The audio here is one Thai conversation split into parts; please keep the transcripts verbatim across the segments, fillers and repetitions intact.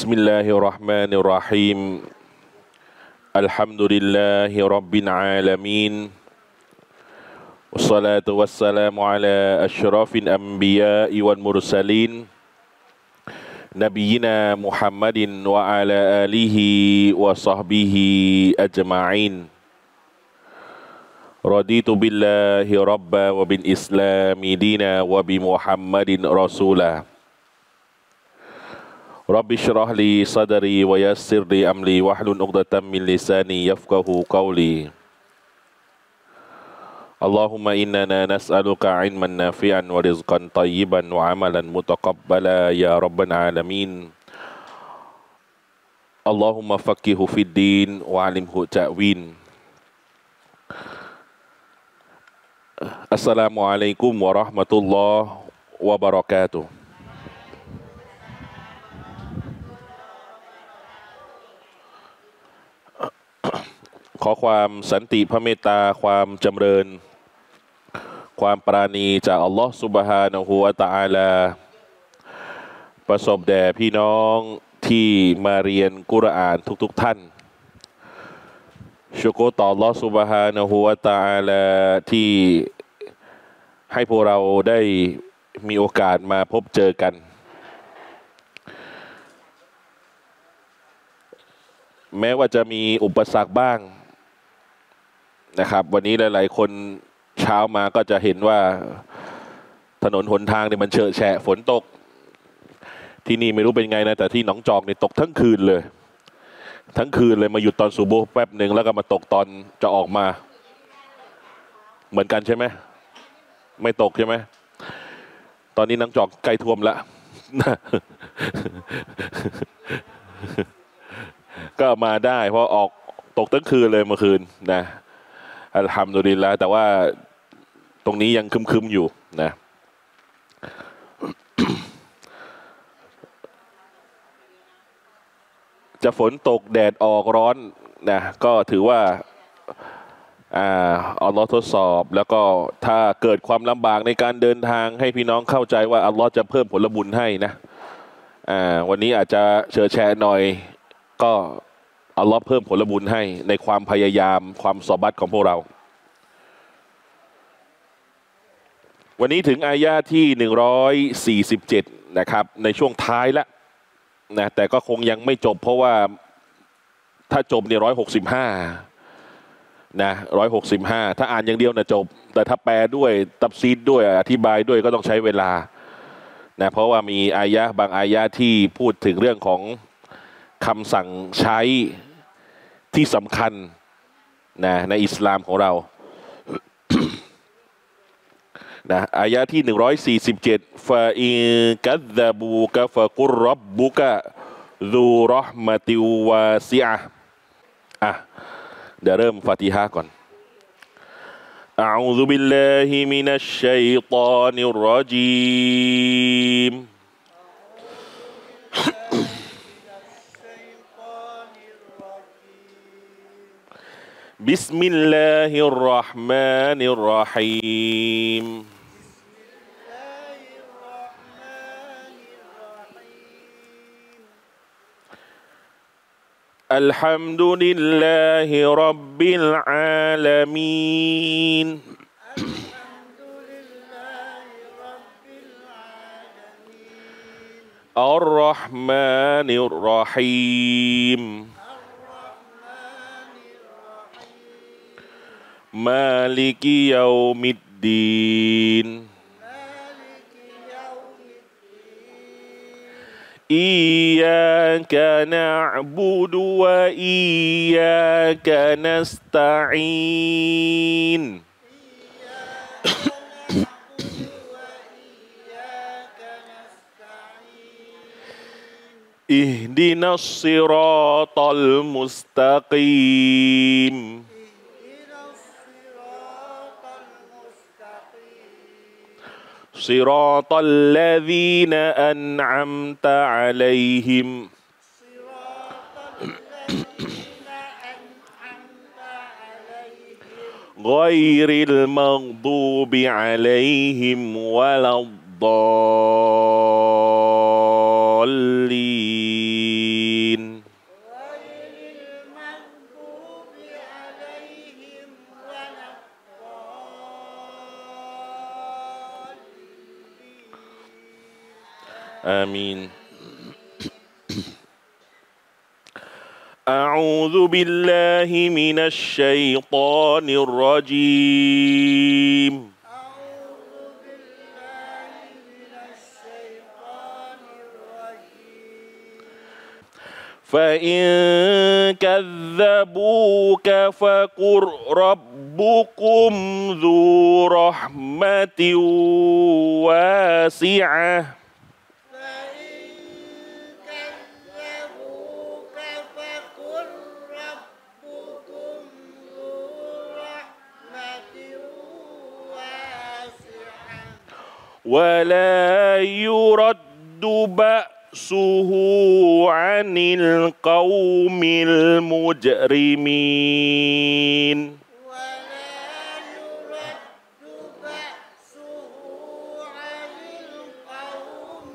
بسم الله الرحمن الرحيم الحمد لله رب العالمين والصلاة والسلام على أشرف الأنبياء والمرسلين نبينا محمد وعلى آله وصحبه أجمعين رضيت بالله ربا وبالإسلام دينا وبمحمد رسولا رب اشرح لي صدري ويسر لي أمري واحلل عقدة من لساني يفقهوا قولي اللهم إننا نسألك علما نافعا ورزقا طيبا وعملا متقبلا يا رب العالمين اللهم فقهه في الدين وعلمه تأويل السلام عليكم ورحمة الله وبركاتهขอความสันติพระเมตตาความจำเริญความปราณีจากอัลลอฮฺซุบฮานะฮูวะตะอาลาประสบแด่พี่น้องที่มาเรียนกุรอานทุกๆ ท่านชุกรต่ออัลลอฮฺซุบฮานะฮูวะตะอาลาที่ให้พวกเราได้มีโอกาสมาพบเจอกันแม้ว่าจะมีอุปสรรคบ้างนะครับวันนี้หลายๆคนเช้ามาก็จะเห็นว่าถนนหนทางเนี่ยมันเฉอะแฉะฝนตกที่นี่ไม่รู้เป็นไงนะแต่ที่หนองจอกเนี่ยตกทั้งคืนเลยทั้งคืนเลยมาหยุดตอนซูโบห์แป๊บหนึ่งแล้วก็มาตกตอนจะออกมาเหมือนกันใช่ไหมไม่ตกใช่ไหมตอนนี้หนองจอกใกล้ท่วมแล้ว ก็มาได้เพราะออกตกทั้งคืนเลยเมื่อคืนนะอัลฮัมดุลิลละห์แต่ว่าตรงนี้ยังคึมๆอยู่นะ จะฝนตกแดดออกร้อนนะก็ถือว่าอ่าอัลลอฮ์ทดสอบแล้วก็ถ้าเกิดความลำบากในการเดินทางให้พี่น้องเข้าใจว่าอัลลอฮ์จะเพิ่มผลบุญให้นะอ่าวันนี้อาจจะเฉอะแฉะหน่อยก็อัลลอฮ์เพิ่มผลบุญให้ในความพยายามความสอบัตของพวกเราวันนี้ถึงอายะที่หนึ่งร้อยสี่สิบเจ็ดนะครับในช่วงท้ายแล้วนะแต่ก็คงยังไม่จบเพราะว่าถ้าจบเนี่ยร้อยหกสิบห้านะร้อยหกสิบห้าถ้าอ่านอย่างเดียวนะจบแต่ถ้าแปลด้วยตัฟซีรด้วยอธิบายด้วยก็ต้องใช้เวลานะเพราะว่ามีอายะบางอายะที่พูดถึงเรื่องของคำสั่งใช้ที่สำคัญนะในอิสลามของเรา นะอายะที่หนึ่งร้อยสี่สิบเจ็ดฟาอินกัซซะบูกะฟะกุรร็อบบุกะซูเราะห์มะติวาซิอะห์อ่ะเดี๋ยวเริ่มฟาติฮะห์ก่อนอะอูซุบิลลาฮิมินัชชัยฏอนิรเราะญีมبسم الله الرحمن الرحيم الحمد لله رب العالمين الرحمن الرحيم مالك يوم الدين إياك نعبد وإياك نستعين اهدنا الصراط المستقيم صراط الذين أنعمت عليهم غير المغضوب عليهم ولا الضالين อามีน أعوذ بالله من الشيطان الرجيم فإن كذبوك فقل ربكم ذو رحمة واسعة ولا يرد بأسه عن القوم المجرمين ولا يرد بأسه عن القوم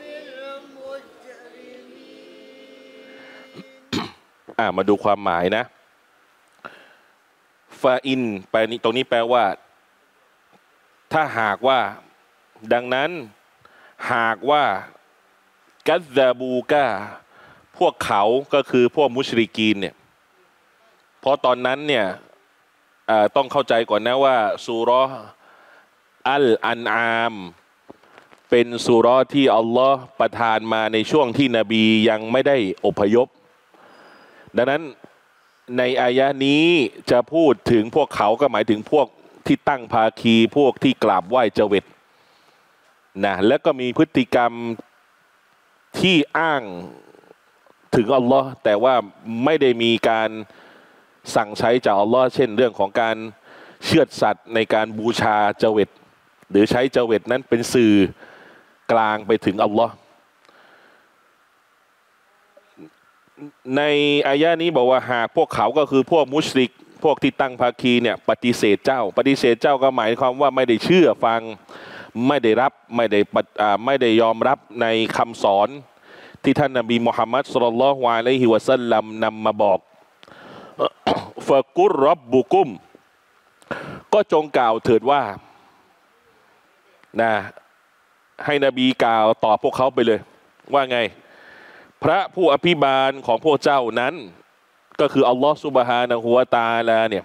المجرمين อ่ามาดูความหมายนะฟาอินแปลนี้ตรงนี้แปลว่าถ้าหากว่าดังนั้นหากว่ากัซซาบูกาพวกเขาก็คือพวกมุชริกีนเนี่ยเพราะตอนนั้นเนี่ยต้องเข้าใจก่อนนะว่าซูเราะห์อัลอันอามเป็นซูเราะห์ที่อัลลอฮ์ประทานมาในช่วงที่นบียังไม่ได้อพยพดังนั้นในอายะนี้จะพูดถึงพวกเขาก็หมายถึงพวกที่ตั้งภาคีพวกที่กราบไหว้เจวิตนะแล้วก็มีพฤติกรรมที่อ้างถึงอัลลอฮ์แต่ว่าไม่ได้มีการสั่งใช้จากอัลลอฮ์เช่นเรื่องของการเชือดสัตว์ในการบูชาเจวิตหรือใช้เจวิตนั้นเป็นสื่อกลางไปถึงอัลลอฮ์ในอายะนี้บอกว่าหากพวกเขาก็คือพวกมุชริกพวกที่ตั้งภาคีเนี่ยปฏิเสธเจ้าปฏิเสธเจ้าก็หมายความว่าไม่ได้เชื่อฟังไม่ได้รับไม่ได้ไม่ได้ยอมรับในคำสอนที่ท่านนบีมุฮัมมัดศ็อลลัลลอฮุอะลัยฮิวะซัลลัมนำมาบอกฟะกุรร็อบบุกุมก็จงกล่าวเถิดว่านะให้นบีกล่าวตอบพวกเขาไปเลยว่าไงพระผู้อภิบาลของพวกเจ้านั้นก็คืออัลลอฮฺซุบฮานะฮูวะตะอาลาเนี่ย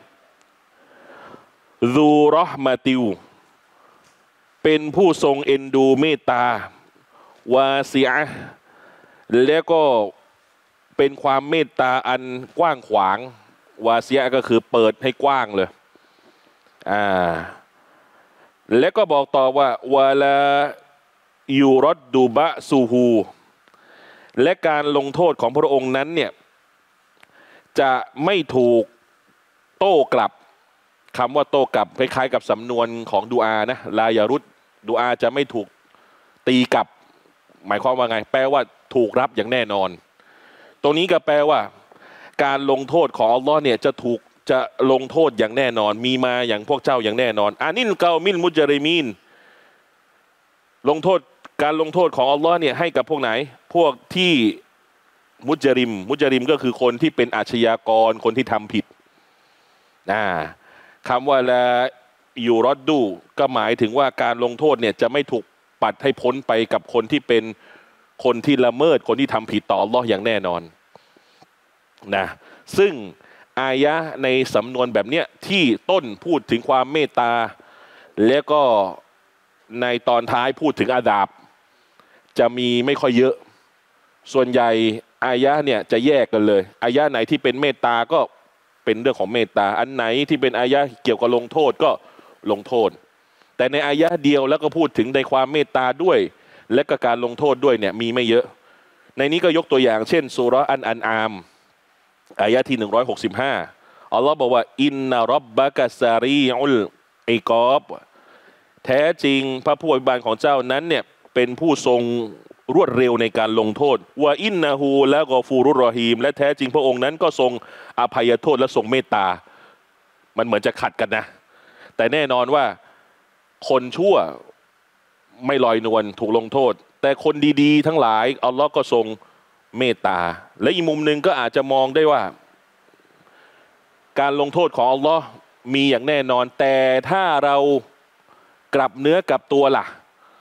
ซูเราะห์มะติวเป็นผู้ทรงเอ็นดูเมตตาวาซิอะห์แล้วก็เป็นความเมตตาอันกว้างขวางวาซิอะห์ก็คือเปิดให้กว้างเลยอ่าแล้วก็บอกต่อว่าวะลายูรดดูบะซูฮูและการลงโทษของพระองค์นั้นเนี่ยจะไม่ถูกโต้กลับคำว่าโต้กลับคล้ายๆกับสำนวนของดูอานะลายารุดดูอาจะไม่ถูกตีกลับหมายความว่าไงแปลว่าถูกรับอย่างแน่นอนตรงนี้ก็แปลว่าการลงโทษของอัลลอฮ์เนี่ยจะถูกจะลงโทษอย่างแน่นอนมีมาอย่างพวกเจ้าอย่างแน่นอนอานิลกามิลมุจริมีนลงโทษการลงโทษของอัลลอฮ์เนี่ยให้กับพวกไหนพวกที่มุจริมมุจริมก็คือคนที่เป็นอาชญากรคนที่ทำผิดนะคำว่าละยูรอดดูก็หมายถึงว่าการลงโทษเนี่ยจะไม่ถูกปัดให้พ้นไปกับคนที่เป็นคนที่ละเมิดคนที่ทำผิดต่ออัลลอฮ์อย่างแน่นอนนะซึ่งอายะในสำนวนแบบเนี้ยที่ต้นพูดถึงความเมตตาแล้วก็ในตอนท้ายพูดถึงอาดาบจะมีไม่ค่อยเยอะส่วนใหญ่อายะเนี่ยจะแยกกันเลยอายะไหนที่เป็นเมตตาก็เป็นเรื่องของเมตตาอันไหนที่เป็นอายะเกี่ยวกับลงโทษก็ลงโทษแต่ในอายะเดียวแล้วก็พูดถึงในความเมตตาด้วยและก็การลงโทษด้วยเนี่ยมีไม่เยอะในนี้ก็ยกตัวอย่างเช่นซูเราะห์อันอันอามอายะที่หนึ่งร้อยหกสิบห้าอัลลอฮ์บอกว่าอินนาร็อบบะกะซารีอุลอิกอบแท้จริงพระผู้อภิบาลของเจ้านั้นเนี่ยเป็นผู้ทรงรวดเร็วในการลงโทษว่าอินนาฮูและกอฟูรุรรอฮีมและแท้จริงพระองค์นั้นก็ทรงอภัยโทษและทรงเมตตามันเหมือนจะขัดกันนะแต่แน่นอนว่าคนชั่วไม่ลอยนวลถูกลงโทษแต่คนดีๆทั้งหลายอัลลอฮ์ก็ทรงเมตตาและอีกมุมหนึ่งก็อาจจะมองได้ว่าการลงโทษของอัลลอฮ์มีอย่างแน่นอนแต่ถ้าเรากลับเนื้อกลับตัวล่ะ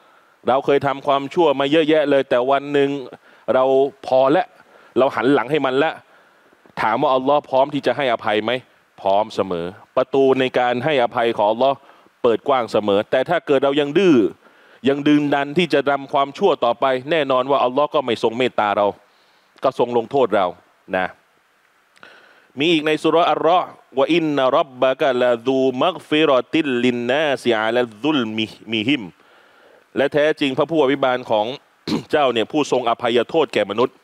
เราเคยทำความชั่วมาเยอะแยะเลยแต่วันหนึ่งเราพอแล้วเราหันหลังให้มันแล้วถามว่าอัลลอฮ์พร้อมที่จะให้อภัยไหมพร้อมเสมอประตูในการให้อภัยของอัลลอฮ์เปิดกว้างเสมอแต่ถ้าเกิดเรายังดื้อยังดึงดันที่จะทำความชั่วต่อไปแน่นอนว่าอัลลอฮ์ก็ไม่ทรงเมตตาเราก็ทรงลงโทษเรานะมีอีกในสุเราะห์อัลเราะห์ว่าอินนะร็อบบะกะละซูมักฟิรอติลลินนาสิอะลาซุลมิมิฮิมและแท้จริงพระผู้อภิบาลของ เจ้าเนี่ยผู้ทรงอภัยโทษแก่มนุษย์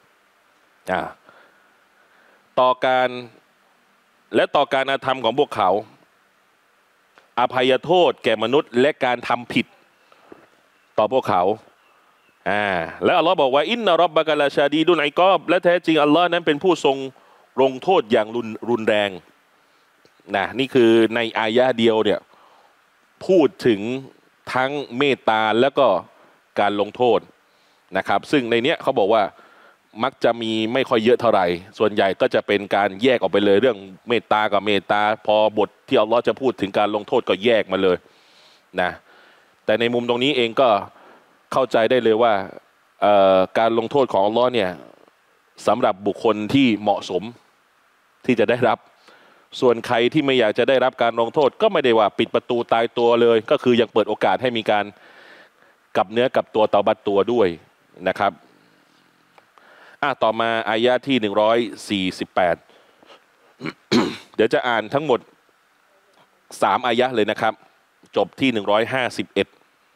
ต่อการและต่อการอาธรรมของพวกเขาอภัยโทษแก่มนุษย์และการทำผิดต่อพวกเขาอ่าแล้วอัลลอฮ์บอกว่าอินนะร็อบบะกะลาชาดีดุนอิกอบและแท้จริงอัลลอฮ์นั้นเป็นผู้ทรงลงโทษอย่างรุนรุนแรงนะนี่คือในอายะเดียวเนี่ยพูดถึงทั้งเมตตาแล้วก็การลงโทษนะครับซึ่งในเนี้ยเขาบอกว่ามักจะมีไม่ค่อยเยอะเท่าไหร่ส่วนใหญ่ก็จะเป็นการแยกออกไปเลยเรื่องเมตตากับเมตตาพอบทที่อัลลอฮ์จะพูดถึงการลงโทษก็แยกมาเลยนะแต่ในมุมตรงนี้เองก็เข้าใจได้เลยว่าการลงโทษของอัลลอฮ์เนี่ยสำหรับบุคคลที่เหมาะสมที่จะได้รับส่วนใครที่ไม่อยากจะได้รับการลงโทษก็ไม่ได้ว่าปิดประตูตายตัวเลยก็คือยังเปิดโอกาสให้มีการกลับเนื้อกลับตัวเตาบัตตัวด้วยนะครับอ่ะต่อมาอายะที่หนึ่งร้อยสี่สิบแปด เดี๋ยวจะอ่านทั้งหมดสามอายะเลยนะครับจบที่หนึ่งร้อยห้าสิบเอ็ด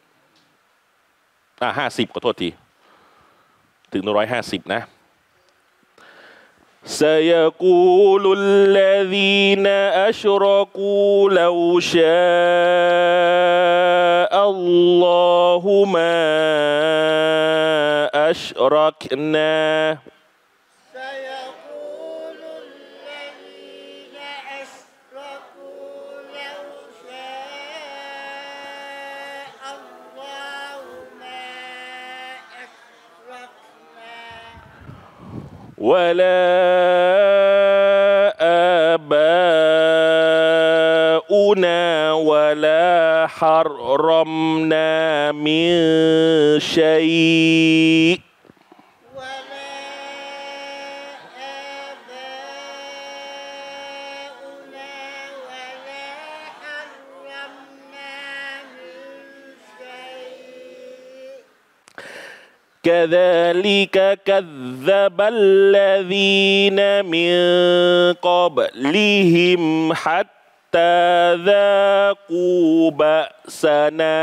อ่ะห้าสิบขอโทษทีถึงหนึ่งร้อยห้าสิบนะسيقول الذين أشركوا لو شاء الله ما أشركنا سيقول الذين أشركوا لو شاء الله ما أشركنا ولا آباؤنا ولا حرمنا من شيء ولا آباؤنا ولا حرمنا من شيء كذلك كذب الذين من قبلهم حتى ذاقوا بأسنا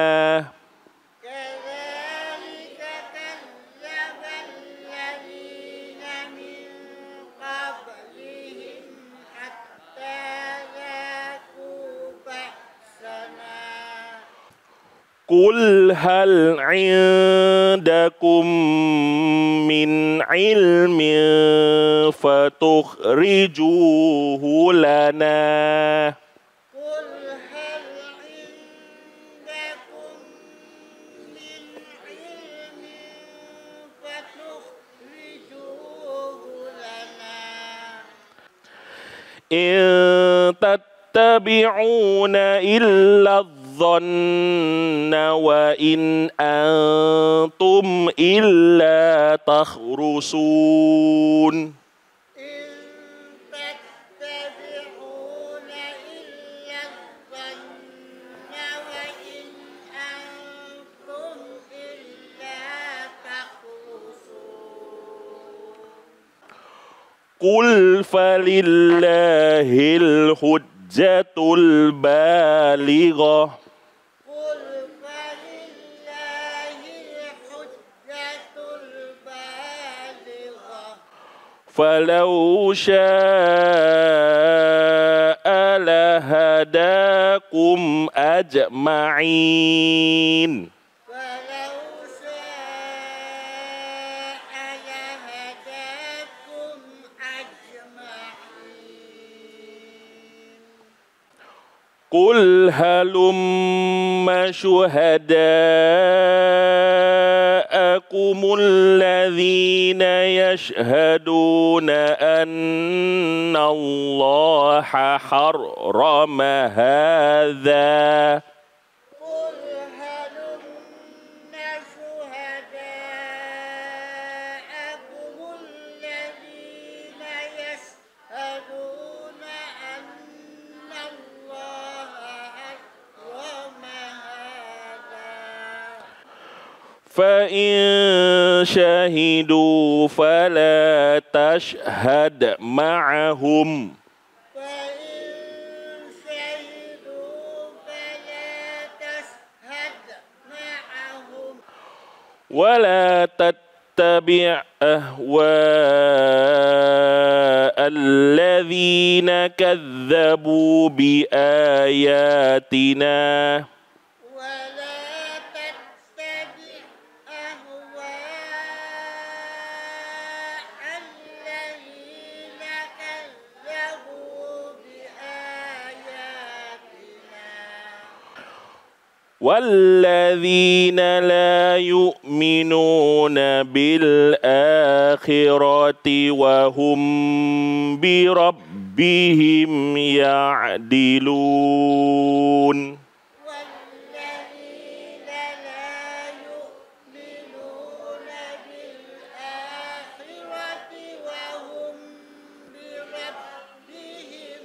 كذلك كذب الذين من قبلهم حتى ذاقوا بأسنا قل هل عندكم من علم فتخرجوه لنا قل هل عندكم من علم فتخرجوه لنا إن تتبعون إلا الظن وإن أنتم إلا تخرصون إن تتبعون إلا الظن وإن أنتم إلا تخرصون قل فلله الحجة البالغة قل فلله الحجة البالغة فلو شاء لهداكم أجمعين ولو شاء لهداكم أجمعين قل هلم شهداءكم الذين يشهدون أن الله حرم هذا قل هلم فإن شهدوا فلا تشهد معهم فإن شهدوا فلا تشهد معهم ولا تتبع أهواء الذين كذبوا بآياتنا ولا تتبع أهواء الذين كذبوا بآياتنا والذين لا يؤمنون بالآخرة وهم بربهم يعدلون والذين لا يؤمنون بالآخرة وهم بربهم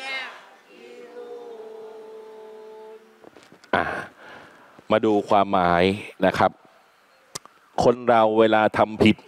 يعدلون อ่ะมาดูความหมายนะครับ คนเราเวลาทำผิด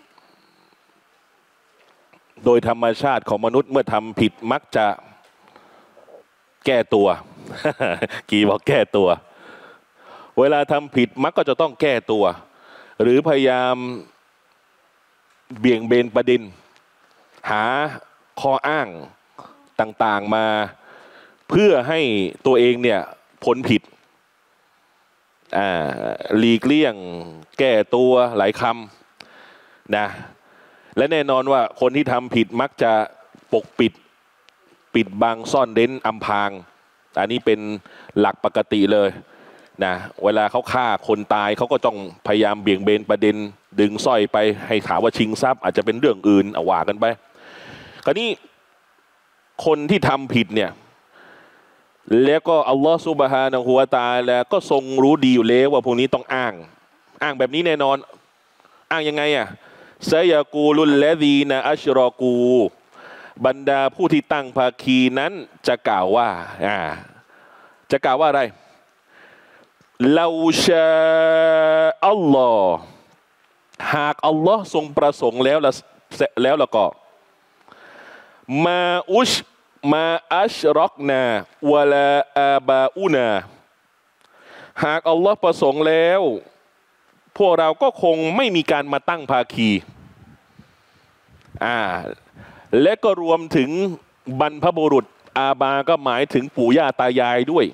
โดยธรรมชาติของมนุษย์เมื่อทำผิดมักจะแก้ตัว กี่บอกแก้ตัว เวลาทำผิดมักก็จะต้องแก้ตัว หรือพยายามเบี่ยงเบนประเด็นหาข้ออ้างต่างๆมาเพื่อให้ตัวเองเนี่ยพ้นผิดอ่าหลีกเลี่ยงแก้ตัวหลายคำนะและแน่นอนว่าคนที่ทำผิดมักจะปกปิดปิดบังซ่อนเร้นอำพรางอันนี้เป็นหลักปกติเลยนะเวลาเขาฆ่าคนตายเขาก็ต้องพยายามเบี่ยงเบนประเด็นดึงสร้อยไปให้ถามว่าชิงทรัพย์อาจจะเป็นเรื่องอื่นเอาว่ากันไปคราวนี้คนที่ทำผิดเนี่ยแล้วก็อัลลอฮฺซุบฮานะฮูวะตะอาลาก็ทรงรู้ดีอยู่แล้วว่าพวกนี้ต้องอ้างอ้างแบบนี้แน่นอนอ้างยังไงอ่ะซะยะกูลุลละดีนะอัชรอกูบรรดาผู้ที่ตั้งภาคีนั้นจะกล่าวว่าอ่าจะกล่าวว่าอะไรลาชาอัลลอฮ์หากอัลลอฮ์ทรงประสงค์แล้วละแล้วละก็มาอุชมาอัชรอกนาวะลาอาบาอูนาหากอัลลอฮ์ประสงค์แล้วพวกเราก็คงไม่มีการมาตั้งภาคีอ่าและก็รวมถึงบรรพบุรุษอาบาก็หมายถึงปู่ย่าตายายด้วย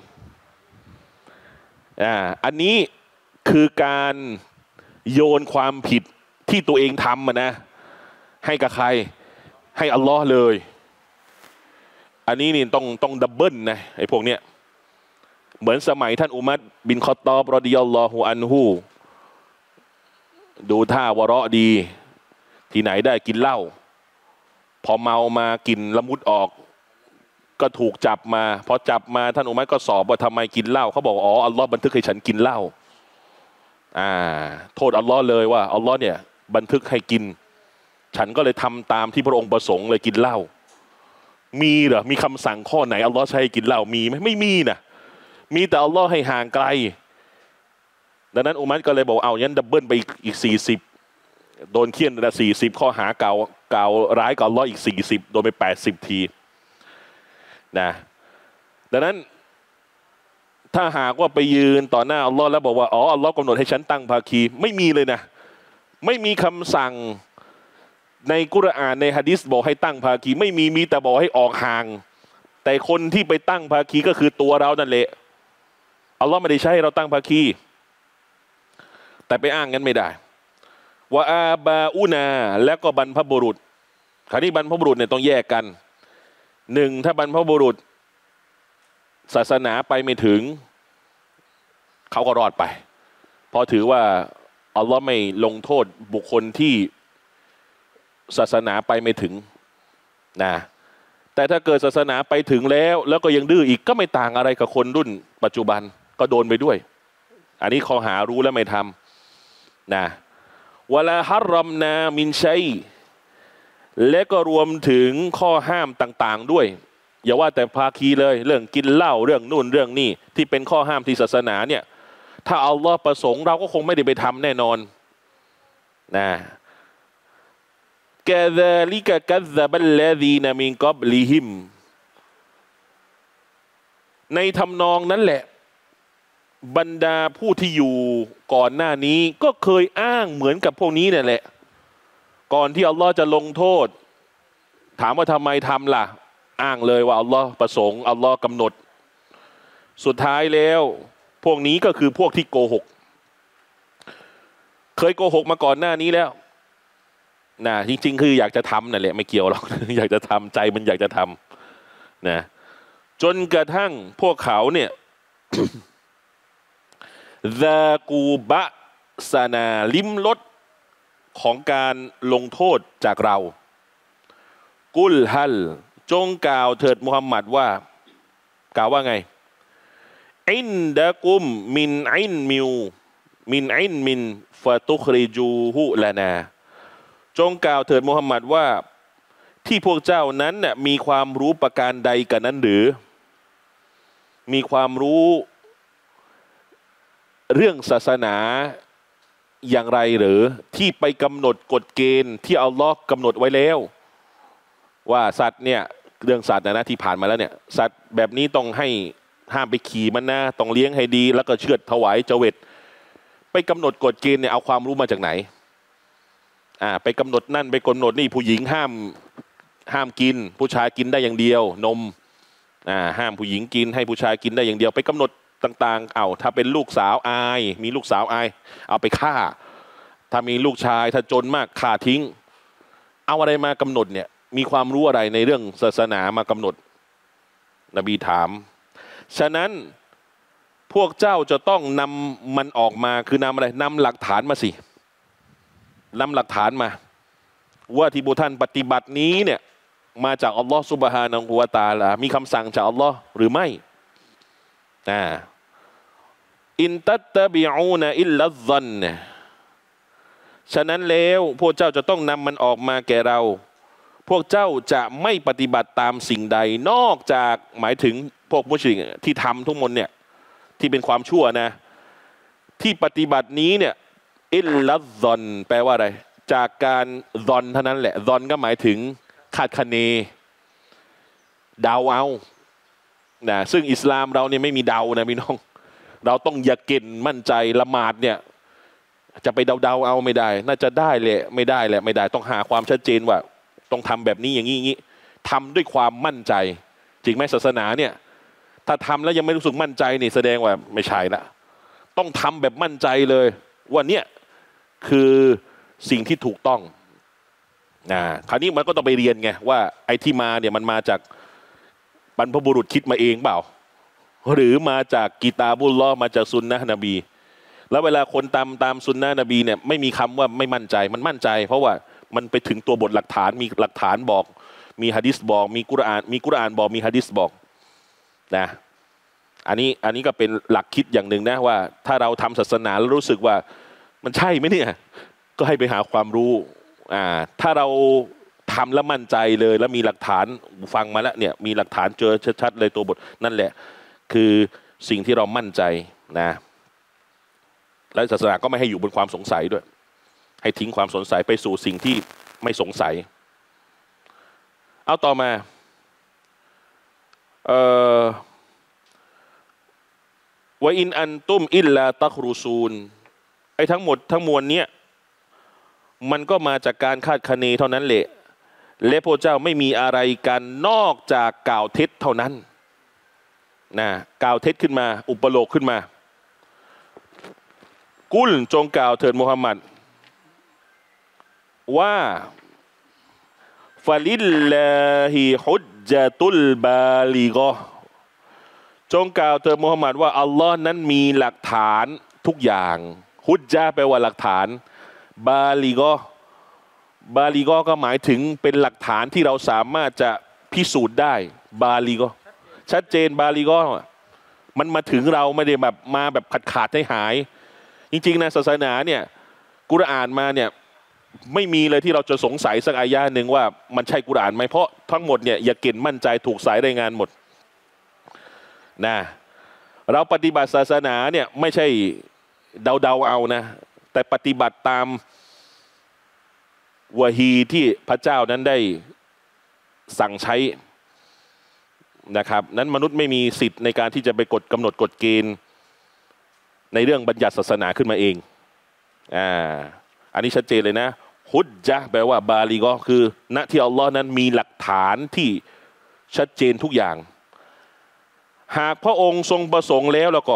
อ่าอันนี้คือการโยนความผิดที่ตัวเองทำนะให้กับใครให้อัลลอฮ์เลยอันนี้นี่ต้องต้องดับเบิลนะไอ้พวกเนี้ยเหมือนสมัยท่านอุมัรบินคอตตอบรอฎิยัลลอฮุอันฮุดูท่าวะเราะดีที่ไหนได้กินเหล้าพอเมามากินละมุดออกก็ถูกจับมาพอจับมาท่านอุมัรก็สอบว่าทำไมกินเหล้าเขาบอกอ๋ออัลลอฮ์บันทึกให้ฉันกินเหล้าอ่าโทษอัลลอฮ์เลยว่าอัลลอฮ์เนี่ยบันทึกให้กินฉันก็เลยทำตามที่พระองค์ประสงค์เลยกินเหล้ามีเหรอมีคำสั่งข้อไหนอัลลอฮ์ใช้ให้กินเหล้ามีไหมไม่มีนะมีแต่อัลลอฮ์ให้ห่างไกลดังนั้นอุมัรก็เลยบอกเอายันดับเบิลไปอีกสี่สิบโดนเคี่ยนละสี่สิบข้อหาเก่าเก่าร้ายกับอัลลอฮ์อีกสี่สิบโดนไปแปดสิบทีนะดังนั้นถ้าหากว่าไปยืนต่อหน้าอัลลอฮ์แล้วบอกว่าอ๋ออัลลอฮ์กำหนดให้ฉันตั้งภาคีไม่มีเลยนะไม่มีคำสั่งในกุรอานในหะดีษบอกให้ตั้งภาคีไม่มีมีแต่บอกให้ออกห่างแต่คนที่ไปตั้งภาคีก็คือตัวเรานั่นแหละอัลลอฮ์ไม่ได้ใช้ให้เราตั้งภาคีแต่ไปอ้างกันไม่ได้ว่าอาบาอูนาและก็บรรพบุรุษคราวนี้บรรพบุรุษเนี่ยต้องแยกกันหนึ่งถ้าบรรพบุรุษศาสนาไปไม่ถึงเขาก็รอดไปเพราะถือว่าอัลลอฮ์ไม่ลงโทษบุคคลที่ศาสนาไปไม่ถึงนะแต่ถ้าเกิดศาสนาไปถึงแล้วแล้วก็ยังดื้ออีกก็ไม่ต่างอะไรกับคนรุ่นปัจจุบันก็โดนไปด้วยอันนี้ข้อหารู้แล้วไม่ทำนะวะลาฮัรรัมนามินชัยและก็รวมถึงข้อห้ามต่างๆด้วยอย่าว่าแต่ภาคีเลยเรื่องกินเหล้าเรื่องนู่นเรื่องนี้ที่เป็นข้อห้ามที่ศาสนาเนี่ยถ้าอัลลอฮ์ประสงค์เราก็คงไม่ได้ไปทำแน่นอนนะกะซาลิกะกัซซะบัลลซีนมินกับลิฮิมในทำนองนั้นแหละบรรดาผู้ที่อยู่ก่อนหน้านี้ก็เคยอ้างเหมือนกับพวกนี้เนี่ยแหละก่อนที่อัลลอฮ์จะลงโทษถามว่าทำไมทำล่ะอ้างเลยว่าอัลลอฮ์ประสงค์อัลลอฮ์กำหนดสุดท้ายแล้วพวกนี้ก็คือพวกที่โกหกเคยโกหกมาก่อนหน้านี้แล้วนะจริงๆคืออยากจะทำนั่นแหละไม่เกี่ยวหรอก อยากจะทำใจมันอยากจะทำนะจนกระทั่งพวกเขาเนี่ย ซากูบะสนาลิมรสของการลงโทษจากเรากุลฮัลจงกล่าวเถิดมุฮัมมัดว่ากล่าวว่าไงอินดะกุมมินอินมิวมินอินมินฟะตุคริจูฮุลานาจงกล่าวเถิดมุฮัมมัดว่าที่พวกเจ้านั้นน่ะมีความรู้ประการใดกันนั้นหรือมีความรู้เรื่องศาสนาอย่างไรหรือที่ไปกำหนดกฎเกณฑ์ที่อัลลอฮ์กำหนดไว้แล้วว่าสัตว์เนี่ยเรื่องสัตว์นะนะที่ผ่านมาแล้วเนี่ยสัตว์แบบนี้ต้องให้ห้ามไปขี่มันนะต้องเลี้ยงให้ดีแล้วก็เชือดถวายเจเวตไปกำหนดกฎเกณฑ์เนี่ยเอาความรู้มาจากไหนอ่าไปกำหนดนั่นไปกำหนดนี่ผู้หญิงห้ามห้ามกินผู้ชายกินได้อย่างเดียวนมอ่าห้ามผู้หญิงกินให้ผู้ชายกินได้อย่างเดียวไปกำหนดต่างๆเอาถ้าเป็นลูกสาวอายมีลูกสาวอายเอาไปฆ่าถ้ามีลูกชายถ้าจนมากฆ่าทิ้งเอาอะไรมากำหนดเนี่ยมีความรู้อะไรในเรื่องศาสนามากำหนดนบีถามฉะนั้นพวกเจ้าจะต้องนำมันออกมาคือนำอะไรนำหลักฐานมาสินำหลักฐานมาว่าที่บุท่านปฏิบัตินี้เนี่ยมาจากอัลลอฮฺซุบฮานะฮูวะตะอาลามีคำสั่งจากอัลลอฮ์หรือไม่อ่าอินตัตตะบิอูนอิลลัซซันเนี่ยฉะนั้นแล้วพวกเจ้าจะต้องนำมันออกมาแก่เราพวกเจ้าจะไม่ปฏิบัติตามสิ่งใดนอกจากหมายถึงพวกมุชริกที่ทำทุกมนเนี่ยที่เป็นความชั่วนะที่ปฏิบัตินี้เนี่ยอิลลัซซอนแปลว่าอะไรจากการซอนเท่านั้นแหละซอนก็หมายถึงคาดคะเนเดาเอานะซึ่งอิสลามเราเนี่ยไม่มีเดานะพี่น้องเราต้องยาเกณฑ์มั่นใจละหมาดเนี่ยจะไปเดาๆเอาไม่ได้น่าจะได้แหละไม่ได้แหละไม่ได้ต้องหาความชัดเจนว่าต้องทำแบบนี้อย่างนี้อย่างนี้ทำด้วยความมั่นใจจริงไหมศาสนาเนี่ยถ้าทำแล้วยังไม่รู้สึกมั่นใจนี่แสดงว่าไม่ใช่ละต้องทำแบบมั่นใจเลยว่าเนี่ยคือสิ่งที่ถูกต้องนะคราวนี้มันก็ต้องไปเรียนไงว่าไอ้ที่มาเนี่ยมันมาจากบรรพบุรุษคิดมาเองเปล่าหรือมาจากกิตาบุลลอฮ์มาจากซุนนะห์นบีแล้วเวลาคนตามตามซุนนะห์นบีเนี่ยไม่มีคำว่าไม่มั่นใจมันมั่นใจเพราะว่ามันไปถึงตัวบทหลักฐานมีหลักฐานบอกมีหะดีษบอกมีกุรอานมีกุรอานบอกมีหะดีษบอกนะอันนี้อันนี้ก็เป็นหลักคิดอย่างหนึ่งนะว่าถ้าเราทำศาสนาแล้วรู้สึกว่ามันใช่ไหมเนี่ยก็ให้ไปหาความรู้อ่าถ้าเราทำแล้วมั่นใจเลยแล้วมีหลักฐานฟังมาแล้วเนี่ยมีหลักฐานเจอชัดๆเลยตัวบทนั่นแหละคือสิ่งที่เรามั่นใจนะและศาสนาก็ไม่ให้อยู่บนความสงสัยด้วยให้ทิ้งความสงสัยไปสู่สิ่งที่ไม่สงสัยเอาต่อมาเอ่อวะอินอันตุมอิลลาตักรุซูนไอ้ทั้งหมดทั้งมวลเนี้ยมันก็มาจากการคาดคะเนเท่านั้นแหละและพระเจ้าไม่มีอะไรกันนอกจากกล่าวเท็จเท่านั้นนะกล่าวเท็จขึ้นมาอุปโลกขึ้นมากุลจงกล่าวเถิดมุฮัมมัดว่าฟะลิลลาฮิฮุจญะตุลบาลิกะจงกล่าวเถิดมุฮัมมัดว่าอัลลอฮ์นั้นมีหลักฐานทุกอย่างฮุจญะแปลว่าหลักฐานบาลิกะบาลิกะก็หมายถึงเป็นหลักฐานที่เราสามารถจะพิสูจน์ได้บาลิกะชัดเจนบาลิกะมันมาถึงเราไม่ได้แบบมาแบบขาดขาดให้หายจริงๆนะศาสนาเนี่ยกุรอานมาเนี่ยไม่มีเลยที่เราจะสงสัยสักอายะหนึ่งว่ามันใช่กุรอานไหมเพราะทั้งหมดเนี่ยอย่าเก่งมั่นใจถูกสายรายงานหมดนะเราปฏิบัติศาสนาเนี่ยไม่ใช่เดาๆเอานะแต่ปฏิบัติตามวะฮีที่พระเจ้านั้นได้สั่งใช้นะครับนั้นมนุษย์ไม่มีสิทธิ์ในการที่จะไปกฎกำหนดกฎเกณฑ์ในเรื่องบัญญัติศาสนาขึ้นมาเองอ่าอันนี้ชัดเจนเลยนะฮุจญะห์แปลว่าบาลีก็คือณที่อัลลอฮ์นั้นมีหลักฐานที่ชัดเจนทุกอย่างหากพระองค์ทรงประสงค์แล้วแล้วก็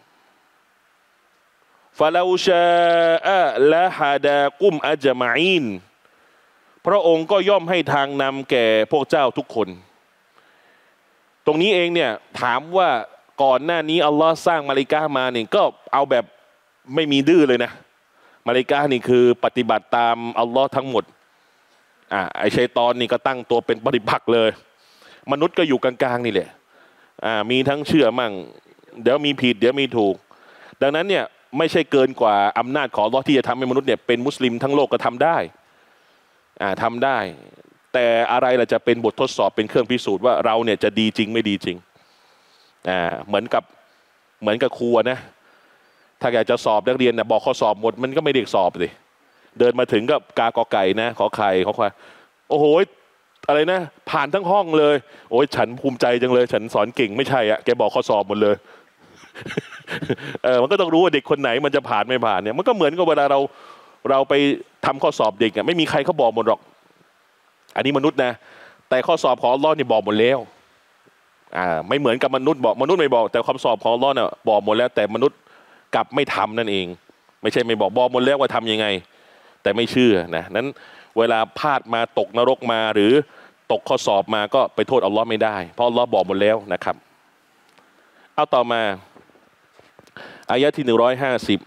ฟาลาอูชาอะละฮาดากุมอัจมาอินพระองค์ก็ย่อมให้ทางนำแก่พวกเจ้าทุกคนตรงนี้เองเนี่ยถามว่าก่อนหน้านี้อัลลอฮ์สร้างมาลาอิกะฮ์มาเนี่ยก็เอาแบบไม่มีดื้อเลยนะมาลาอิกะฮ์นี่คือปฏิบัติตามอัลลอฮ์ทั้งหมดอ่าไอชัยฏอนนี่ก็ตั้งตัวเป็นปฏิปักษ์เลยมนุษย์ก็อยู่กลางๆนี่แหละอ่ามีทั้งเชื่อมั่งเดี๋ยวมีผิดเดี๋ยวมีถูกดังนั้นเนี่ยไม่ใช่เกินกว่าอำนาจของอัลลอฮ์ที่จะทำให้มนุษย์เนี่ยเป็นมุสลิมทั้งโลกก็ทำได้อ่าทำได้แต่อะไรล่ะจะเป็นบททดสอบเป็นเครื่องพิสูจน์ว่าเราเนี่ยจะดีจริงไม่ดีจริงอ่าเหมือนกับเหมือนกับครูนะถ้าอยากจะสอบนักเรียนนะบอกข้อสอบหมดมันก็ไม่ได้สอบเลยเดินมาถึงก็กากอไก่นะขอไข่ขอควายโอ้โหอะไรนะผ่านทั้งห้องเลยโอ้ยฉันภูมิใจจังเลยฉันสอนเก่งไม่ใช่อะแกบอกข้อสอบหมดเลยเออมันก็ต้องรู้ว่าเด็กคนไหนมันจะผ่านไม่ผ่านเนี่ยมันก็เหมือนกับเวลาเราเราไปทำข้อสอบเด็กอ่ะไม่มีใครเขาบอกหมดหรอกอันนี้มนุษย์นะแต่ข้อสอบของอัลลอฮ์นี่บอกหมดแล้วอ่าไม่เหมือนกับมนุษย์บอกมนุษย์ไม่บอกแต่ความสอบของอัลลอฮ์เนี่ยบอกหมดแล้วแต่มนุษย์กลับไม่ทำนั่นเองไม่ใช่ไม่บอกบอกหมดแล้วว่าทำยังไงแต่ไม่เชื่อนะนั้นเวลาพลาดมาตกนรกมาหรือตกข้อสอบมาก็ไปโทษอัลลอฮ์ไม่ได้เพราะอัลลอฮ์บอกหมดแล้วนะครับเอาต่อมาอายะที่หนึ่งร้อยห้าสิบ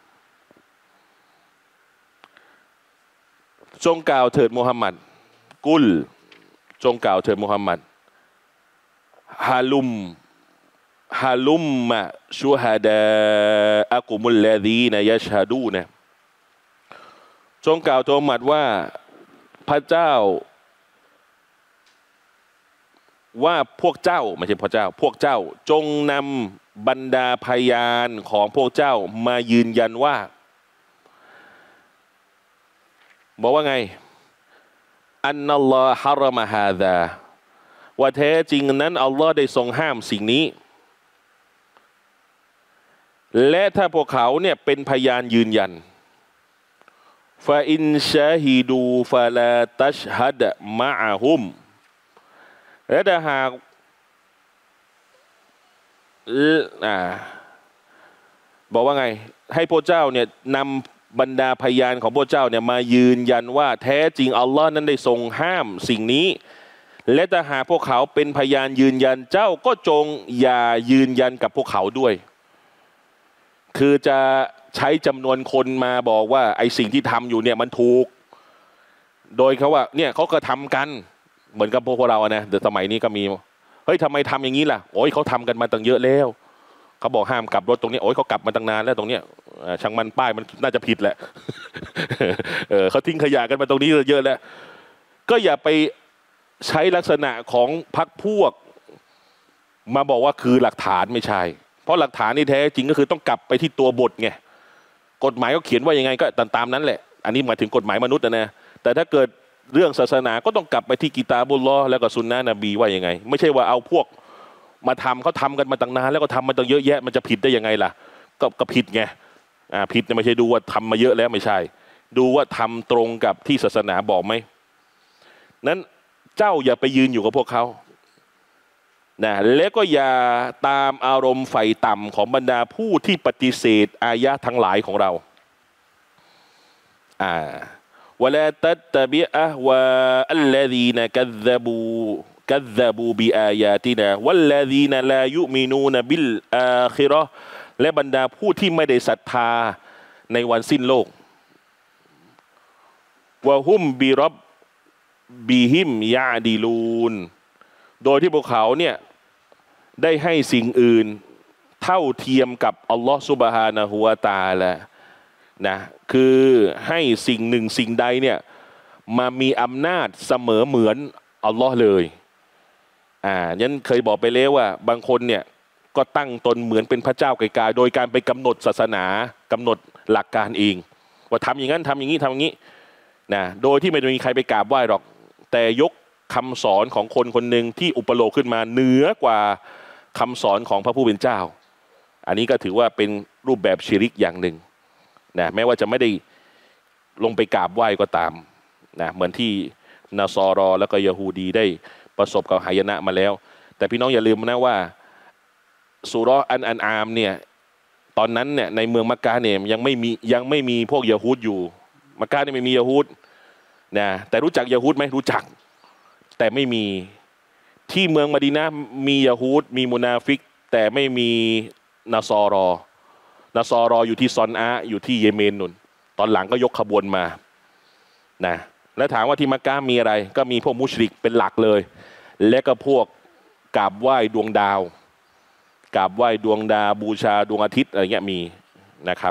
จงกล่าวเถิดมุฮัมมัดกุลจงกล่าวเถิดมุฮัมมัดฮาลุมฮาลุมมะชูฮาดาอักุมุลลาดีนะยัชฮาดูนะจงกล่าวโทมัดว่าพระเจ้าว่าพวกเจ้าไม่ใช่พระเจ้าพวกเจ้าจงนำบรรดาพยานของพวกเจ้ามายืนยันว่าบอกว่าไงอันนัลลอฮ์ฮารมะฮาดาว่าแท้จริงนั้นอัลลอฮ์ได้ทรงห้ามสิ่งนี้และถ้าพวกเขาเนี่ยเป็นพยานยืนยันฟาอินชาฮิดูฟาลาตัชฮัดมะอะฮุมและถ้าหากอ่าบอกว่าไงให้พวกเจ้าเนี่ยนำบรรดาพยานของพวกเจ้าเนี่ยมายืนยันว่าแท้จริงอัลลอฮ์นั้นได้ทรงห้ามสิ่งนี้และถ้าหากพวกเขาเป็นพยานยืนยันเจ้าก็จงอย่ายืนยันกับพวกเขาด้วยคือจะใช้จำนวนคนมาบอกว่าไอ้สิ่งที่ทำอยู่เนี่ยมันถูกโดยเขาว่าเนี่ยเขาก็ทำกันเหมือนกับพวกเรานะเดี๋ยวสมัยนี้ก็มีเฮ้ยทำไมทำอย่างนี้ล่ะโอ้ยเขาทำกันมาตั้งเยอะแล้วเขาบอกห้ามกลับรถตรงนี้โอ้ยเขากลับมาตั้งนานแล้วตรงเนี้ยช่างมันป้ายมันน่าจะผิดแหละเออเขาทิ้งขยะกันมาตรงนี้เยอะแล้วก็อย่าไปใช้ลักษณะของพรรคพวกมาบอกว่าคือหลักฐานไม่ใช่เพราะหลักฐานนี่แท้จริงก็คือต้องกลับไปที่ตัวบทไงกฎหมายเขาเขียนว่ายังไงก็ตามนั้นแหละอันนี้หมายถึงกฎหมายมนุษย์นะแต่ถ้าเกิดเรื่องศาสนาก็ต้องกลับไปที่กิตาบุลลอฮ์แล้วก็ซุนนะนบีว่ายังไงไม่ใช่ว่าเอาพวกมาทำเขาทำกันมาตั้งนานแล้วก็ทำมาตั้งเยอะแยะมันจะผิดได้ยังไงล่ะก็ก็ผิดไงอ่าผิดเนี่ยไม่ใช่ดูว่าทำมาเยอะแล้วไม่ใช่ดูว่าทำตรงกับที่ศาสนาบอกไหมนั้นเจ้าอย่าไปยืนอยู่กับพวกเขานะและก็อย่าตามอารมณ์ไฟต่ำของบรรดาผู้ที่ปฏิเสธอายะทั้งหลายของเราอ่าวะลาตัตตะบิอะฮวาอัลลซีนะกัซซะบูกัซซะบูบิอายาตินาวัลลซีนะลายุมินูนบิลอาคิเราะห์และบรรดาผู้ที่ไม่ได้ศรัทธาในวันสิ้นโลกวะฮุมบิร็อบบิฮิมยาดีลูนโดยที่พวกเขาเนี่ยได้ให้สิ่งอื่นเท่าเทียมกับอัลลอฮฺซุบฮานะฮูวะตะอาลานะคือให้สิ่งหนึ่งสิ่งใดเนี่ยมามีอำนาจเสมอเหมือนอัลลอฮ์เลยอ่ายันเคยบอกไปแล้วว่าบางคนเนี่ยก็ตั้งตนเหมือนเป็นพระเจ้าไกลๆโดยการไปกำหนดศาสนากำหนดหลักการเองว่าทำอย่างนั้นทำอย่างนี้ทำอย่างนี้นะโดยที่ไม่มีใครไปกราบไหว้หรอกแต่ยกคำสอนของคนคนหนึ่งที่อุปโลกขึ้นมาเหนือกว่าคำสอนของพระผู้เป็นเจ้าอันนี้ก็ถือว่าเป็นรูปแบบชิริกอย่างหนึ่งนะแม้ว่าจะไม่ได้ลงไปกราบไหว้ก็ตามนะเหมือนที่นาซอรอแล้วก็ยะฮูดีได้ประสบกับหายนะมาแล้วแต่พี่น้องอย่าลืมนะว่าสุเราะห์อันอันอามเนี่ยตอนนั้นเนี่ยในเมืองมักกะเนี่ยยังไม่มียังไม่มีพวกยะฮูดอยู่มักกะเนี่ยไม่มียะฮูดนะแต่รู้จักยะฮูดไหมรู้จักแต่ไม่มีที่เมืองมะดีนะห์มียะฮูดมีมุนาฟิกแต่ไม่มีนาซอรอนาซอรออยู่ที่ซอนอาอยู่ที่เยเมนนุ่นตอนหลังก็ยกขบวนมานะแล้วถามว่าที่มักกะมีอะไรก็มีพวกมุชริกเป็นหลักเลยและก็พวกกราบไหว้ดวงดาวกราบไหว้ดวงดาวบูชาดวงอาทิตย์อะไรเงี้ยมีนะครับ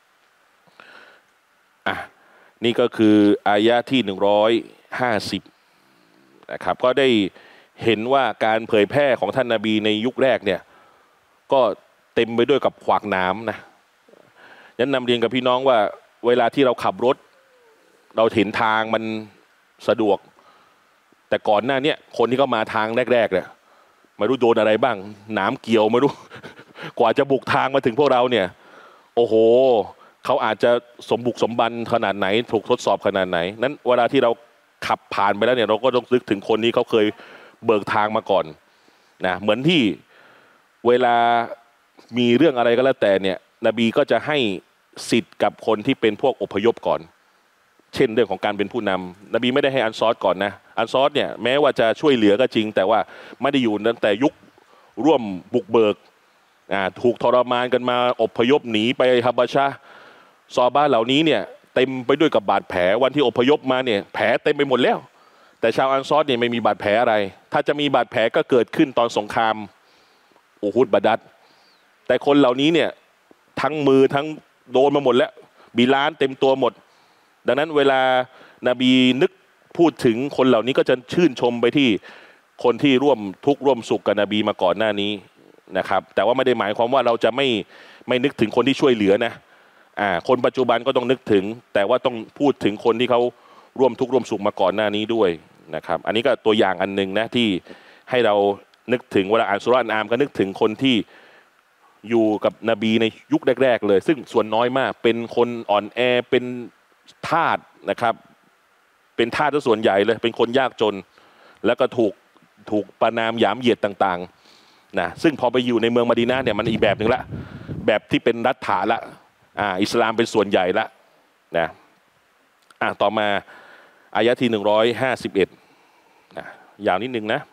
อ่ะนี่ก็คืออายะที่หนึ่งร้อยห้าสิบนะครับก็ได้เห็นว่าการเผยแพร่ของท่านนบีในยุคแรกเนี่ยก็เต็มไปด้วยกับขวากหนามนะยันนำเรียนกับพี่น้องว่าเวลาที่เราขับรถเราเห็นทางมันสะดวกแต่ก่อนหน้านี้คนที่เข้ามาทางแรกๆเนี่ยไม่รู้โดนอะไรบ้างหนามเกี่ยวไม่รู้ กว่าจะบุกทางมาถึงพวกเราเนี่ยโอ้โหเขาอาจจะสมบุกสมบันขนาดไหนถูกทดสอบขนาดไหนนั้นเวลาที่เราขับผ่านไปแล้วเนี่ยเราก็ต้องนึกถึงคนนี้เขาเคยเบิกทางมาก่อนนะเหมือนที่เวลามีเรื่องอะไรก็แล้วแต่เนี่ยนบีก็จะให้สิทธิ์กับคนที่เป็นพวกอพยพก่อนเช่นเรื่องของการเป็นผู้นำนบีไม่ได้ให้อันซอรก่อนนะอันซอรเนี่ยแม้ว่าจะช่วยเหลือก็จริงแต่ว่าไม่ได้อยู่ตั้งแต่ยุคร่วมบุกเบิกถูกทรมานกันมาอพยพหนีไปฮับชะซอบ้านเหล่านี้เนี่ยเต็มไปด้วยกับบาดแผลวันที่อพยพมาเนี่ยแผลเต็มไปหมดแล้วแต่ชาวอันซอรเนี่ยไม่มีบาดแผลอะไรถ้าจะมีบาดแผลก็เกิดขึ้นตอนสงครามอูฮุดบาดัดแต่คนเหล่านี้เนี่ยทั้งมือทั้งโดนมาหมดแล้วบีล้านเต็มตัวหมดดังนั้นเวลานาบีนึกพูดถึงคนเหล่านี้ก็จะชื่นชมไปที่คนที่ร่วมทุกข์ร่วมสุขกับนบีมาก่อนหน้านี้นะครับแต่ว่าไม่ได้หมายความว่าเราจะไม่ไม่นึกถึงคนที่ช่วยเหลือนะอ่าคนปัจจุบันก็ต้องนึกถึงแต่ว่าต้องพูดถึงคนที่เขาร่วมทุกข์ร่วมสุขมาก่อนหน้านี้ด้วยนะครับอันนี้ก็ตัวอย่างอันหนึ่งนะที่ให้เรานึกถึงเวลาอ่านสุเราะห์อันอามก็นึกถึงคนที่อยู่กับนบีในยุคแรกๆเลยซึ่งส่วนน้อยมากเป็นคนอ่อนแอเป็นทาสนะครับเป็นทาสส่วนใหญ่เลยเป็นคนยากจนแล้วก็ถูกถูกประนามหยามเหยียดต่างๆนะซึ่งพอไปอยู่ในเมืองมะดีนะห์เนี่ยมันอีกแบบหนึ่งละแบบที่เป็นรัฐาละอ่าอิสลามเป็นส่วนใหญ่ละนะอ่าต่อมาอายะที่หนึ่งร้อยห้าสิบเอ็ดนะยาวนิดนึงนะ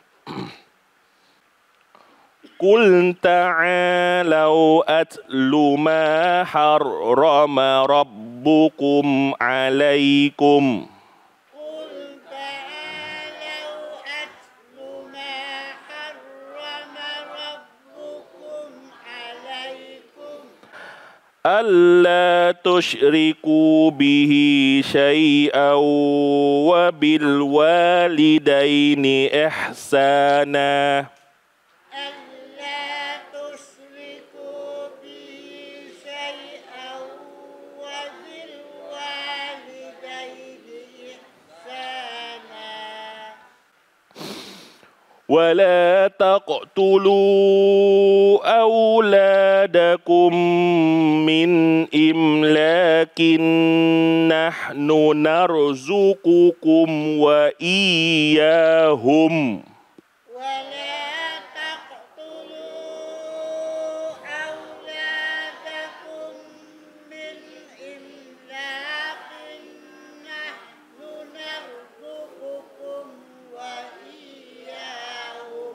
กุลตะอาลาอัตลุมาฮารรอมะรับบุกุมอะลัยกุม قل تعالوا أتل ما حرم ربكم عليكم ألا تشركوا به شيئا وبالوالدين إحسانا ألا تشركوا به شيئا وبالوالدين إحسانا ولا تقتلوا أولادكم من إملاق نحن نرزقكم وإياهم ولا تقتلوا أولادكم من إملاق نحن نرزقكم وإياهم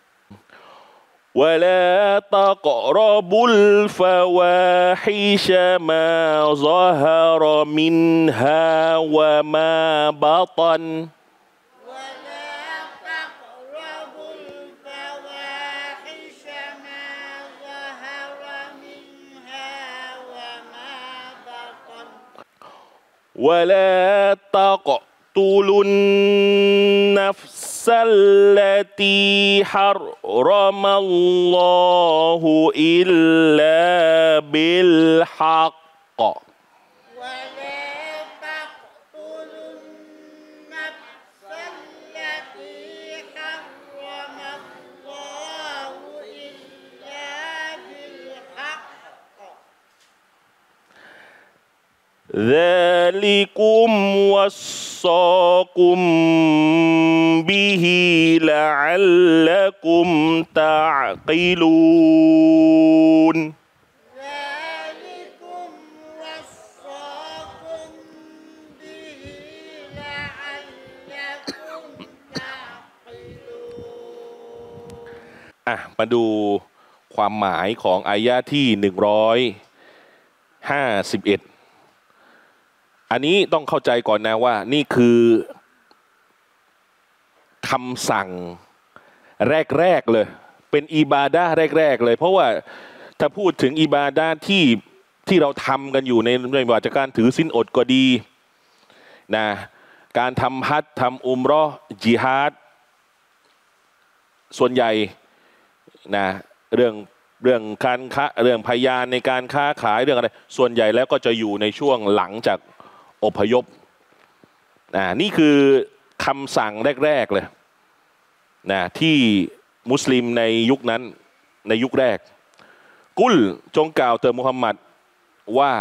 ولا تقربوا الفواحش ما ظهر منها وما بطن ولا تقربوا الفواحش ما ظهر منها وما بطن ولا تقتلوا النفس التي حرم الله إلا بالحق เกาะ ولا تقتلوا النفس التي حرم الله إلا بالحق ذلكم وصاكم به لعلكم تعقلون ذلكم وصاكم به لعلكم تعقلون อ่ะมาดูความหมายของอายะที่หนึ่งร้อยห้าสิบเอ็ดอันนี้ต้องเข้าใจก่อนนะว่านี่คือคำสั่งแรกๆเลยเป็นอิบาดะห์แรกๆเลยเพราะว่าถ้าพูดถึงอิบาดะห์ที่ที่เราทำกันอยู่ในไม่ว่าจะการถือศีลอดก็ดีนะการทำฮัจญ์ทำอุมเราะห์ญิฮาดส่วนใหญ่นะเรื่องเรื่องการค้าเรื่องพยานในการค้าขายเรื่องอะไรส่วนใหญ่แล้วก็จะอยู่ในช่วงหลังจากอพยพนะนี่คือคำสั่งแรกๆเลยนะที่มุสลิมในยุคนั้นในยุคแรกกุลจงกล่าวเถิดมุฮัมมัดว่า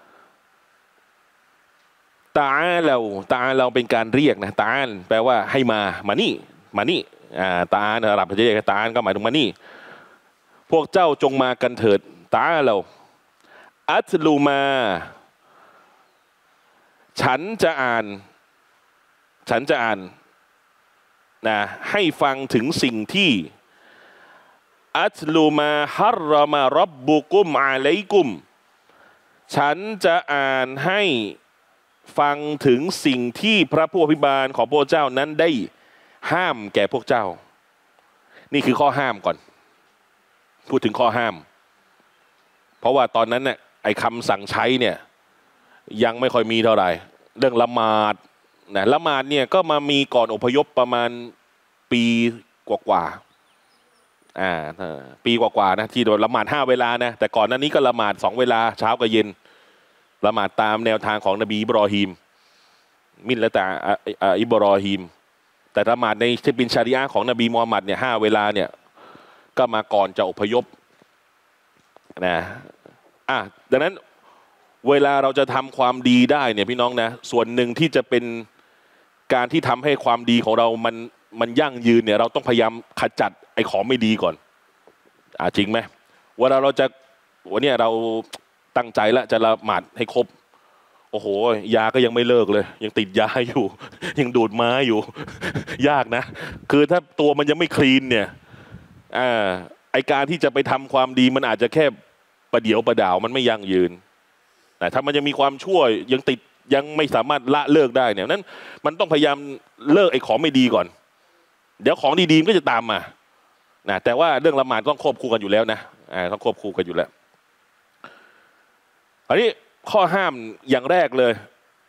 ตาเราตาเราเป็นการเรียกนะตาลแปลว่าให้มามานี่มานี่อ่าตาลอาหรับจะเรียกตาลก็หมายถึงมานี่พวกเจ้าจงมากันเถิดตาเราอัตลูมาฉันจะอ่านฉันจะอ่านนะให้ฟังถึงสิ่งที่อัตลูมาฮัรรอมารับบุกุมอาลัยกุมฉันจะอ่านให้ฟังถึงสิ่งที่พระผู้อภิบาลของพระเจ้านั้นได้ห้ามแก่พวกเจ้านี่คือข้อห้ามก่อนพูดถึงข้อห้ามเพราะว่าตอนนั้นเนี่ยไอ้คำสั่งใช้เนี่ยยังไม่ค่อยมีเท่าไหร่เรื่องละหมาดนะละหมาดเนี่ยก็มามีก่อนอพยพประมาณปีกว่าๆอ่าปีกว่าๆนะที่โดนละหมาดห้าเวลานะแต่ก่อนหน้านี้ก็ละหมาดสองเวลาเช้ากับเย็นละหมาดตามแนวทางของนบีอิบรอฮีมมินและแต่อิบรอฮีมแต่ละหมาดในที่เป็นชาริอะห์ของนบีมูฮัมมัดเนี่ยห้าเวลาเนี่ยก็มาก่อนจะอพยพนะอ่ะดังนั้นเวลาเราจะทำความดีได้เนี่ยพี่น้องนะส่วนหนึ่งที่จะเป็นการที่ทำให้ความดีของเรามันมันยั่งยืนเนี่ยเราต้องพยายามขจัดไอ้ของไม่ดีก่อนอ่าจริงไหมเวลาเราจะวันนี้เราตั้งใจแล้วจะละหมาดให้ครบโอ้โหยาก็ยังไม่เลิกเลยยังติดยาอยู่ ยังดูดม้าอยู่ ยากนะคือถ้าตัวมันยังไม่คลีนเนี่ยอ่าไอการที่จะไปทำความดีมันอาจจะแค่ประเดี๋ยวประดาวมันไม่ยั่งยืนแต่ถ้ามันยังมีความชั่วยังติดยังไม่สามารถละเลิกได้เนี่ยนั้นมันต้องพยายามเลิกไอ้ของไม่ดีก่อนเดี๋ยวของดีๆมันก็จะตามมานะแต่ว่าเรื่องละหมาดต้องควบคู่กันอยู่แล้วนะอ่าต้องควบคู่กันอยู่แล้วอันนี้ข้อห้ามอย่างแรกเลย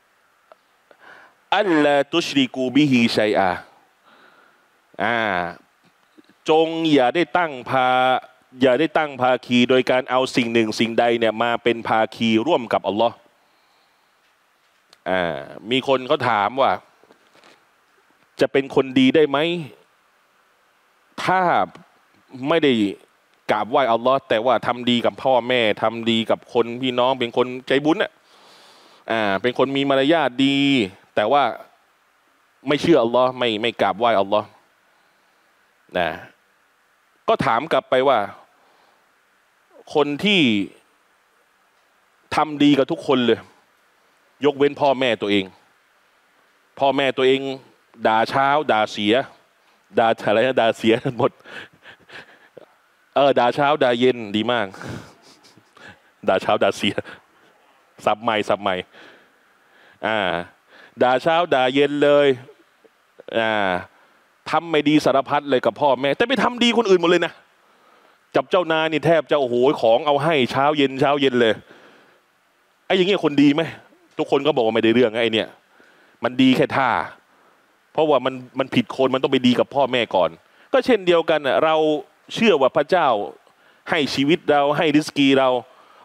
อัลลาตุชริกูบิฮิชัยอาอ่าจงอย่าได้ตั้งพาอย่าได้ตั้งภาคีโดยการเอาสิ่งหนึ่งสิ่งใดเนี่ยมาเป็นภาคีร่วมกับอัลลอฮ์อ่ามีคนเขาถามว่าจะเป็นคนดีได้ไหมถ้าไม่ได้กราบไหว้อัลลอฮ์แต่ว่าทำดีกับพ่อแม่ทำดีกับคนพี่น้องเป็นคนใจบุญอ่ะอ่าเป็นคนมีมารยาทดีแต่ว่าไม่เชื่ออัลลอฮ์ไม่ไม่กราบไหว้อัลลอฮ์นะก็ถามกลับไปว่าคนที่ทำดีกับทุกคนเลยยกเว้นพ่อแม่ตัวเองพ่อแม่ตัวเองด่าเช้าด่าเสียด่าอะไรนะด่าเสียหมดเออด่าเช้าด่าเย็นดีมากด่าเช้าด่าเสียสับใหม่สับใหม่อ่าด่าเช้าด่าเย็นเลยอ่าทำไม่ดีสารพัดเลยกับพ่อแม่แต่ไปทำดีคนอื่นหมดเลยนะจับเจ้านายนี่แทบจะโอ้โหของเอาให้เช้าเย็นเช้าเย็นเลยไอ้อย่างเงี้ยคนดีไหมทุกคนก็บอกว่าไม่ได้เรื่องไอ้เนี่ยมันดีแค่ท่าเพราะว่ามันมันผิดคนมันต้องไปดีกับพ่อแม่ก่อนก็เช่นเดียวกันเราเชื่อว่าพระเจ้าให้ชีวิตเราให้ริสกีเรา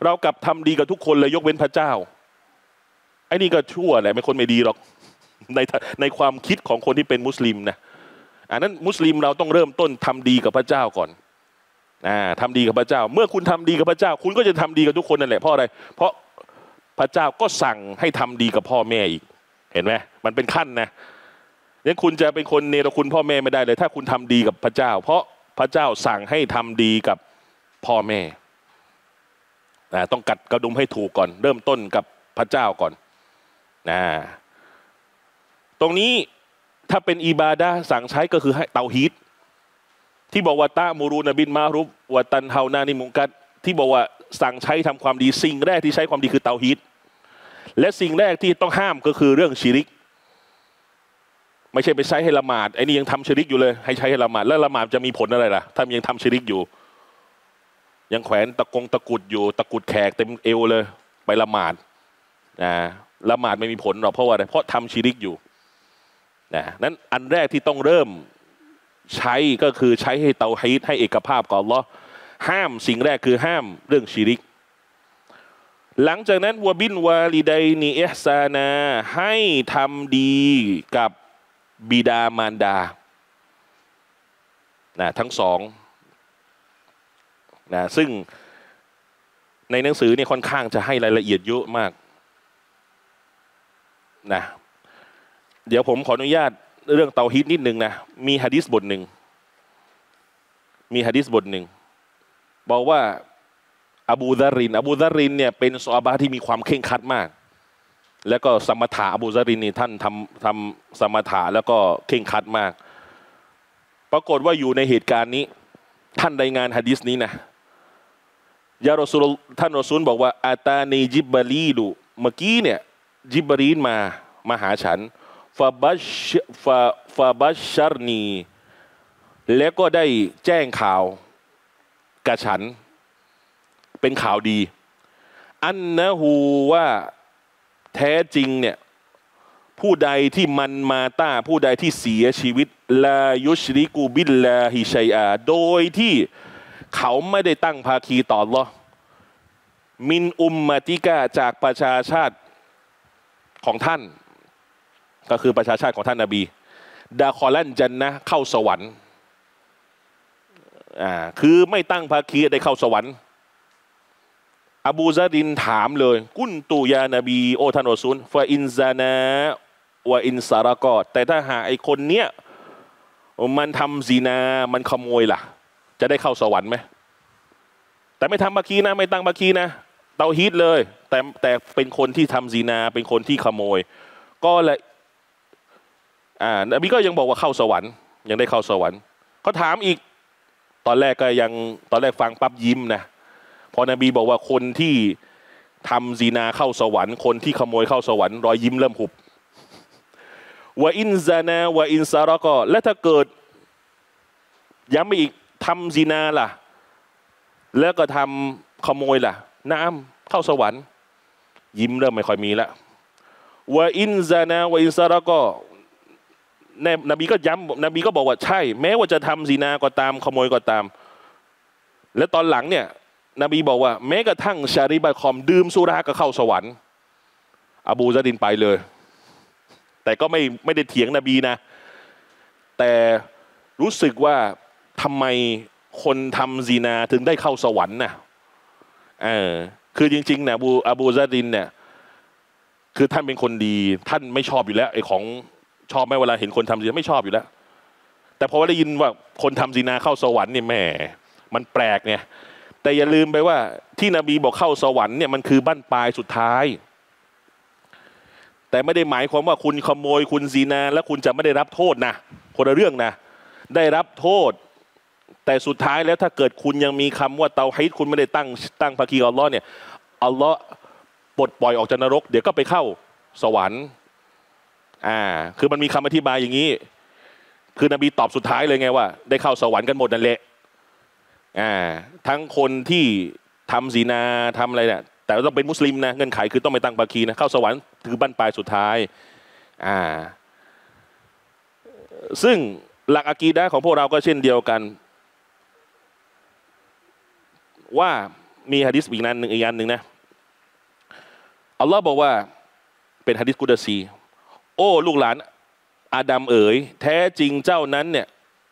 เรากลับทำดีกับทุกคนเลยยกเว้นพระเจ้าไอ้นี่ก็ชั่วแหละเป็นคนไม่ดีหรอกในในความคิดของคนที่เป็นมุสลิมนะอันนั้นมุสลิมเราต้องเริ่มต้นทำดีกับพระเจ้าก่อนอ่าทำดีกับพระเจ้าเมื่อคุณทำดีกับพระเจ้าคุณก็จะทำดีกับทุกคนนั่นแหละเพราะอะไรเพราะพระเจ้าก็สั่งให้ทำดีกับพ่อแม่อีกเห็นไหมมันเป็นขั้นนะงั้นคุณจะเป็นคนเนรคุณพ่อแม่ไม่ได้เลยถ้าคุณทำดีกับพระเจ้าเพราะพระเจ้าสั่งให้ทำดีกับพ่อแม่นะต้องกัดกระดุมให้ถูกก่อนเริ่มต้นกับพระเจ้าก่อนนะตรงนี้ถ้าเป็นอิบาดะห์สั่งใช้ก็คือให้เตาฮีดที่บอกว่าตะมูรูนบินมารุฟวะตันเฮานานิมุงกัดที่บอกว่าสั่งใช้ทำความดีสิ่งแรกที่ใช้ความดีคือเตาฮีดและสิ่งแรกที่ต้องห้ามก็คือเรื่องชิริกไม่ใช่ไปใช้ให้ละหมาดไอ้นี่ยังทำชิริกอยู่เลยให้ใช้ให้ละหมาดแล้วละหมาดจะมีผลอะไรล่ะถ้ายังทำชิริกอยู่ยังแขวนตะกงตะกุดอยู่ตะกุดแขกเต็มเอวเลยไปละหมาดนะละหมาดไม่มีผลหรอกเพราะว่าอะไรเพราะทำชิริกอยู่นะนั้นอันแรกที่ต้องเริ่มใช้ก็คือใช้ให้เตาฮีดให้เอกภาพกับอัลเลาะห์ห้ามสิ่งแรกคือห้ามเรื่องชิริกหลังจากนั้นวะบินวาลิดัยนีอิห์ซานาให้ทำดีกับบิดามารดานะทั้งสองนะซึ่งในหนังสือเนี่ยค่อนข้างจะให้รายละเอียดเยอะมากนะเดี๋ยวผมขออนุญาตเรื่องเตาฮีดนิดนึงนะมีหะดีษบทหนึ่งมีหะดีษบทหนึ่งบอกว่าอบูซารินอบูซารินเนี่ยเป็นซอฮาบะห์ที่มีความเคร่งครัดมากแล้วก็สมถะอบูซารินนี่ท่านทำทำสมถะแล้วก็เคร่งครัดมากปรากฏว่าอยู่ในเหตุการณ์นี้ท่านรายงานหะดีษนี้นะยารอซูลท่านรอซูลบอกว่าอาตานีจิบรีลูเมื่อกี้เนี่ยจิบรีนมามาหาฉันฟาบัชฟาฟาบัชชารนีแล้วก็ได้แจ้งข่าวกับฉันเป็นข่าวดีอันนะฮูว่าแท้จริงเนี่ยผู้ใดที่มันมาต้าผู้ใดที่เสียชีวิตลายุชริกูบิลลาฮิชัยอาโดยที่เขาไม่ได้ตั้งภาคีต่ออัลเลาะห์มินอุมมะติกะจากประชาชาติของท่านก็คือประชาชาติของท่านนบีดาคอลันจันนะเข้าสวรรค์อ่าคือไม่ตั้งภาคีได้เข้าสวรรค์อบูซารินถามเลยกุนตูยานบีโอท่านรอซูลฟาอินซานะวะอินซารากอแต่ถ้าหากไอ้คนเนี้ยมันทำซีนามันขโมยล่ะจะได้เข้าสวรรค์ไหมแต่ไม่ทำภาคีนะไม่ตั้งภาคีนะเตาฮีดเลยแต่แต่เป็นคนที่ทำซีนาเป็นคนที่ขโมยก็เลยอ่านบีก็ยังบอกว่าเข้าสวรรค์ยังได้เข้าสวรรค์เขาถามอีกตอนแรกก็ยังตอนแรกฟังปั๊บยิ้มนะพอนบีบอกว่าคนที่ทำซีนาเข้าสวรรค์คนที่ขโมยเข้าสวรรค์รอยยิ้มเริ่มหุบวะอินซานาวะอินซารอกอและถ้าเกิดย้ำไปอีกทำซีนาล่ะแล้วก็ทำขโมยล่ะน้ำเข้าสวรรค์ยิ้มเริ่มไม่ค่อยมีละวะอินซานาวะอินซารอกอนบีก็ย้ำนบีก็บอกว่าใช่แม้ว่าจะทำซีนาก็ตามขโมยก็ตามและตอนหลังเนี่ยนบีบอกว่าแม้กระทั่งชาริบะคอมดื่มสุราก็เข้าสวรรค์อบูซารินไปเลยแต่ก็ไม่ไม่ได้เถียงนบีนะแต่รู้สึกว่าทำไมคนทำซีนาถึงได้เข้าสวรรค์นะเออคือจริงๆนะอบูอบูซารินเนี่ยคือท่านเป็นคนดีท่านไม่ชอบอยู่แล้วไอ้ของชอบไหมเวลาเห็นคนทำซีนาไม่ชอบอยู่แล้วแต่พอได้ยินว่าคนทำซีนาเข้าสวรรค์เนี่ยแหมมันแปลกเนี่ยแต่อย่าลืมไปว่าที่นบีบอกเข้าสวรรค์เนี่ยมันคือบั้นปลายสุดท้ายแต่ไม่ได้หมายความว่าคุณขโมยคุณซีนาแล้วคุณจะไม่ได้รับโทษนะคนละเรื่องนะได้รับโทษแต่สุดท้ายแล้วถ้าเกิดคุณยังมีคำว่าเตาฮีดคุณไม่ได้ตั้งตั้งภาคีกับอัลเลาะห์เนี่ยอัลเลาะห์ปลดปล่อยออกจากนรกเดี๋ยวก็ไปเข้าสวรรค์อ่าคือมันมีคำอธิบายอย่างนี้คือนบีตอบสุดท้ายเลยไงว่าได้เข้าสวรรค์กันหมดนั่นแหละอ่าทั้งคนที่ทำซีนาทำอะไรเนี่ยแต่ต้องเป็นมุสลิมนะเงื่อนไขคือต้องไม่ตั้งภาคีนะเข้าสวรรค์คือบั้นปลายสุดท้ายอ่าซึ่งหลักอะกีดะห์ของพวกเราก็เช่นเดียวกันว่ามีหะดีษอีกนั้นหนึ่งอีกอันหนึ่งนะอัลลอฮ์บอกว่าเป็นหะดีษกุดซีโอ้ลูกหลานอาดัมเอ๋ยแท้จริงเจ้านั้นเนี่ย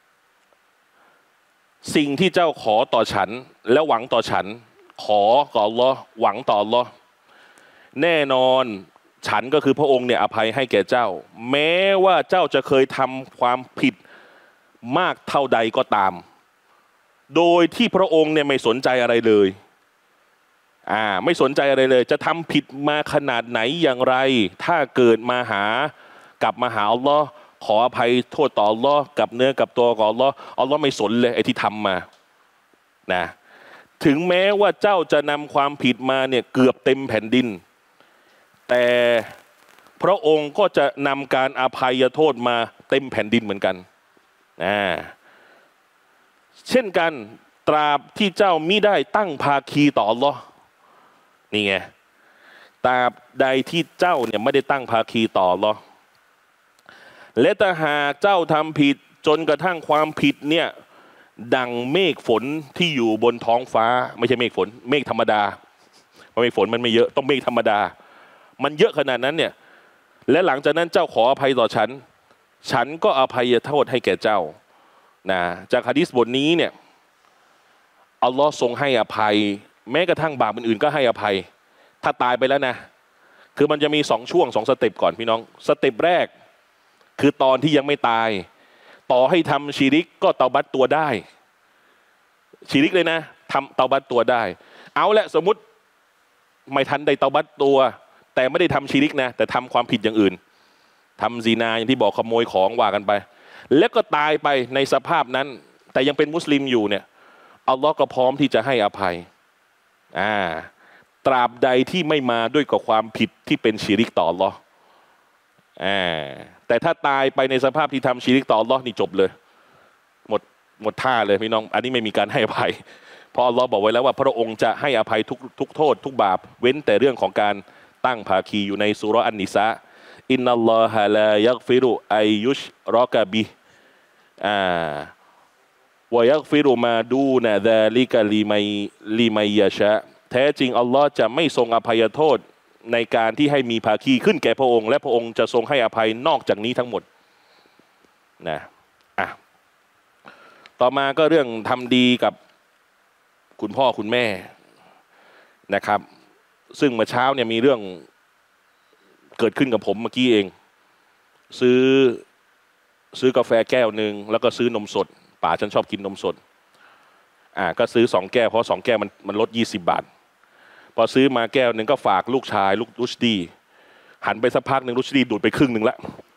สิ่งที่เจ้าขอต่อฉันและหวังต่อฉันขอต่ออัลลอฮ์หวังต่ออัลลอฮ์แน่นอนฉันก็คือพระองค์เนี่ยอภัยให้แก่เจ้าแม้ว่าเจ้าจะเคยทำความผิดมากเท่าใดก็ตามโดยที่พระองค์เนี่ยไม่สนใจอะไรเลยอ่าไม่สนใจอะไรเลยจะทำผิดมาขนาดไหนอย่างไรถ้าเกิดมาหากลับมาหาอัลลอฮ์ขออภัยโทษต่ออัลลอฮ์กับเนื้อกับตัวของอัลลอฮ์อัลลอฮ์ไม่สนเลยไอ้ที่ทำมานะถึงแม้ว่าเจ้าจะนำความผิดมาเนี่ยเกือบเต็มแผ่นดินแต่พระองค์ก็จะนำการอภัยโทษมาเต็มแผ่นดินเหมือนกันนะเช่นกันตราบที่เจ้ามิได้ตั้งภาคีต่ออัลลอฮ์นี่ไงตราบใดที่เจ้าเนี่ยไม่ได้ตั้งภาคีต่ออัลลอฮ์และถ้าหากเจ้าทำผิดจนกระทั่งความผิดเนี่ยดังเมฆฝนที่อยู่บนท้องฟ้าไม่ใช่เมฆฝนเมฆธรรมดาเพราะเมฆฝนมันไม่เยอะต้องเมฆธรรมดามันเยอะขนาดนั้นเนี่ยและหลังจากนั้นเจ้าขออภัยต่อฉันฉันก็อภัยโทษให้แก่เจ้านะจากหะดีษบทนี้เนี่ยอัลลอฮ์ทรงให้อภัยแม้กระทั่งบาปอื่นๆก็ให้อภัยถ้าตายไปแล้วนะคือมันจะมีสองช่วงสองสเต็ปก่อนพี่น้องสเต็ปแรกคือตอนที่ยังไม่ตายต่อให้ทำชิริกก็เตาบัตตัวได้ชิริกเลยนะทำเตาบัตตัวได้เอาละสมมุติไม่ทันได้เตาบัตตัวแต่ไม่ได้ทำชิริกนะแต่ทำความผิดอย่างอื่นทำซีนาอย่างที่บอกขโมยของว่ากันไปแล้วก็ตายไปในสภาพนั้นแต่ยังเป็นมุสลิมอยู่เนี่ยอัลลอฮ์ก็พร้อมที่จะให้อภัยอ่าตราบใดที่ไม่มาด้วยกับความผิดที่เป็นชิริกต่ออัลลอฮ์อ่าแต่ถ้าตายไปในสภาพที่ทำชิริกต่ออัลลอฮ์นี่จบเลยหมดหมดท่าเลยพี่น้องอันนี้ไม่มีการให้อภัยเพราะอัลลอฮ์บอกไว้แล้วว่าพระองค์จะให้อภัยทุกทุกโทษทุกบาปเว้นแต่เรื่องของการตั้งภาคีอยู่ในซูเราะห์อันนิสาอินนัลลอฮะลายักฟิรุอัยยุชรอกะบิอ่าวะยักฟิรุมาดูนะซาลิกะลิมัยลิมัยยะชะแท้จริงอัลลอฮ์จะไม่ทรงอภัยโทษในการที่ให้มีภาคีขึ้นแก่พระองค์และพระองค์จะทรงให้อภัยนอกจากนี้ทั้งหมดนะอ่ะต่อมาก็เรื่องทำดีกับคุณพ่อคุณแม่นะครับซึ่งเมื่อเช้าเนี่ยมีเรื่องเกิดขึ้นกับผมเมื่อกี้เองซื้อซื้อกาแฟแก้วหนึ่งแล้วก็ซื้อนมสดป๋าฉันชอบกินนมสดอ่าก็ซื้อสองแก้วเพราะสองแก้วมันมันลดยี่สิบบาทพอซื้อมาแก้วหนึ่งก็ฝากลูกชายลูกรุชดีหันไปสักพักหนึ่งรุชดีดูดไปครึ่งหนึ่งละ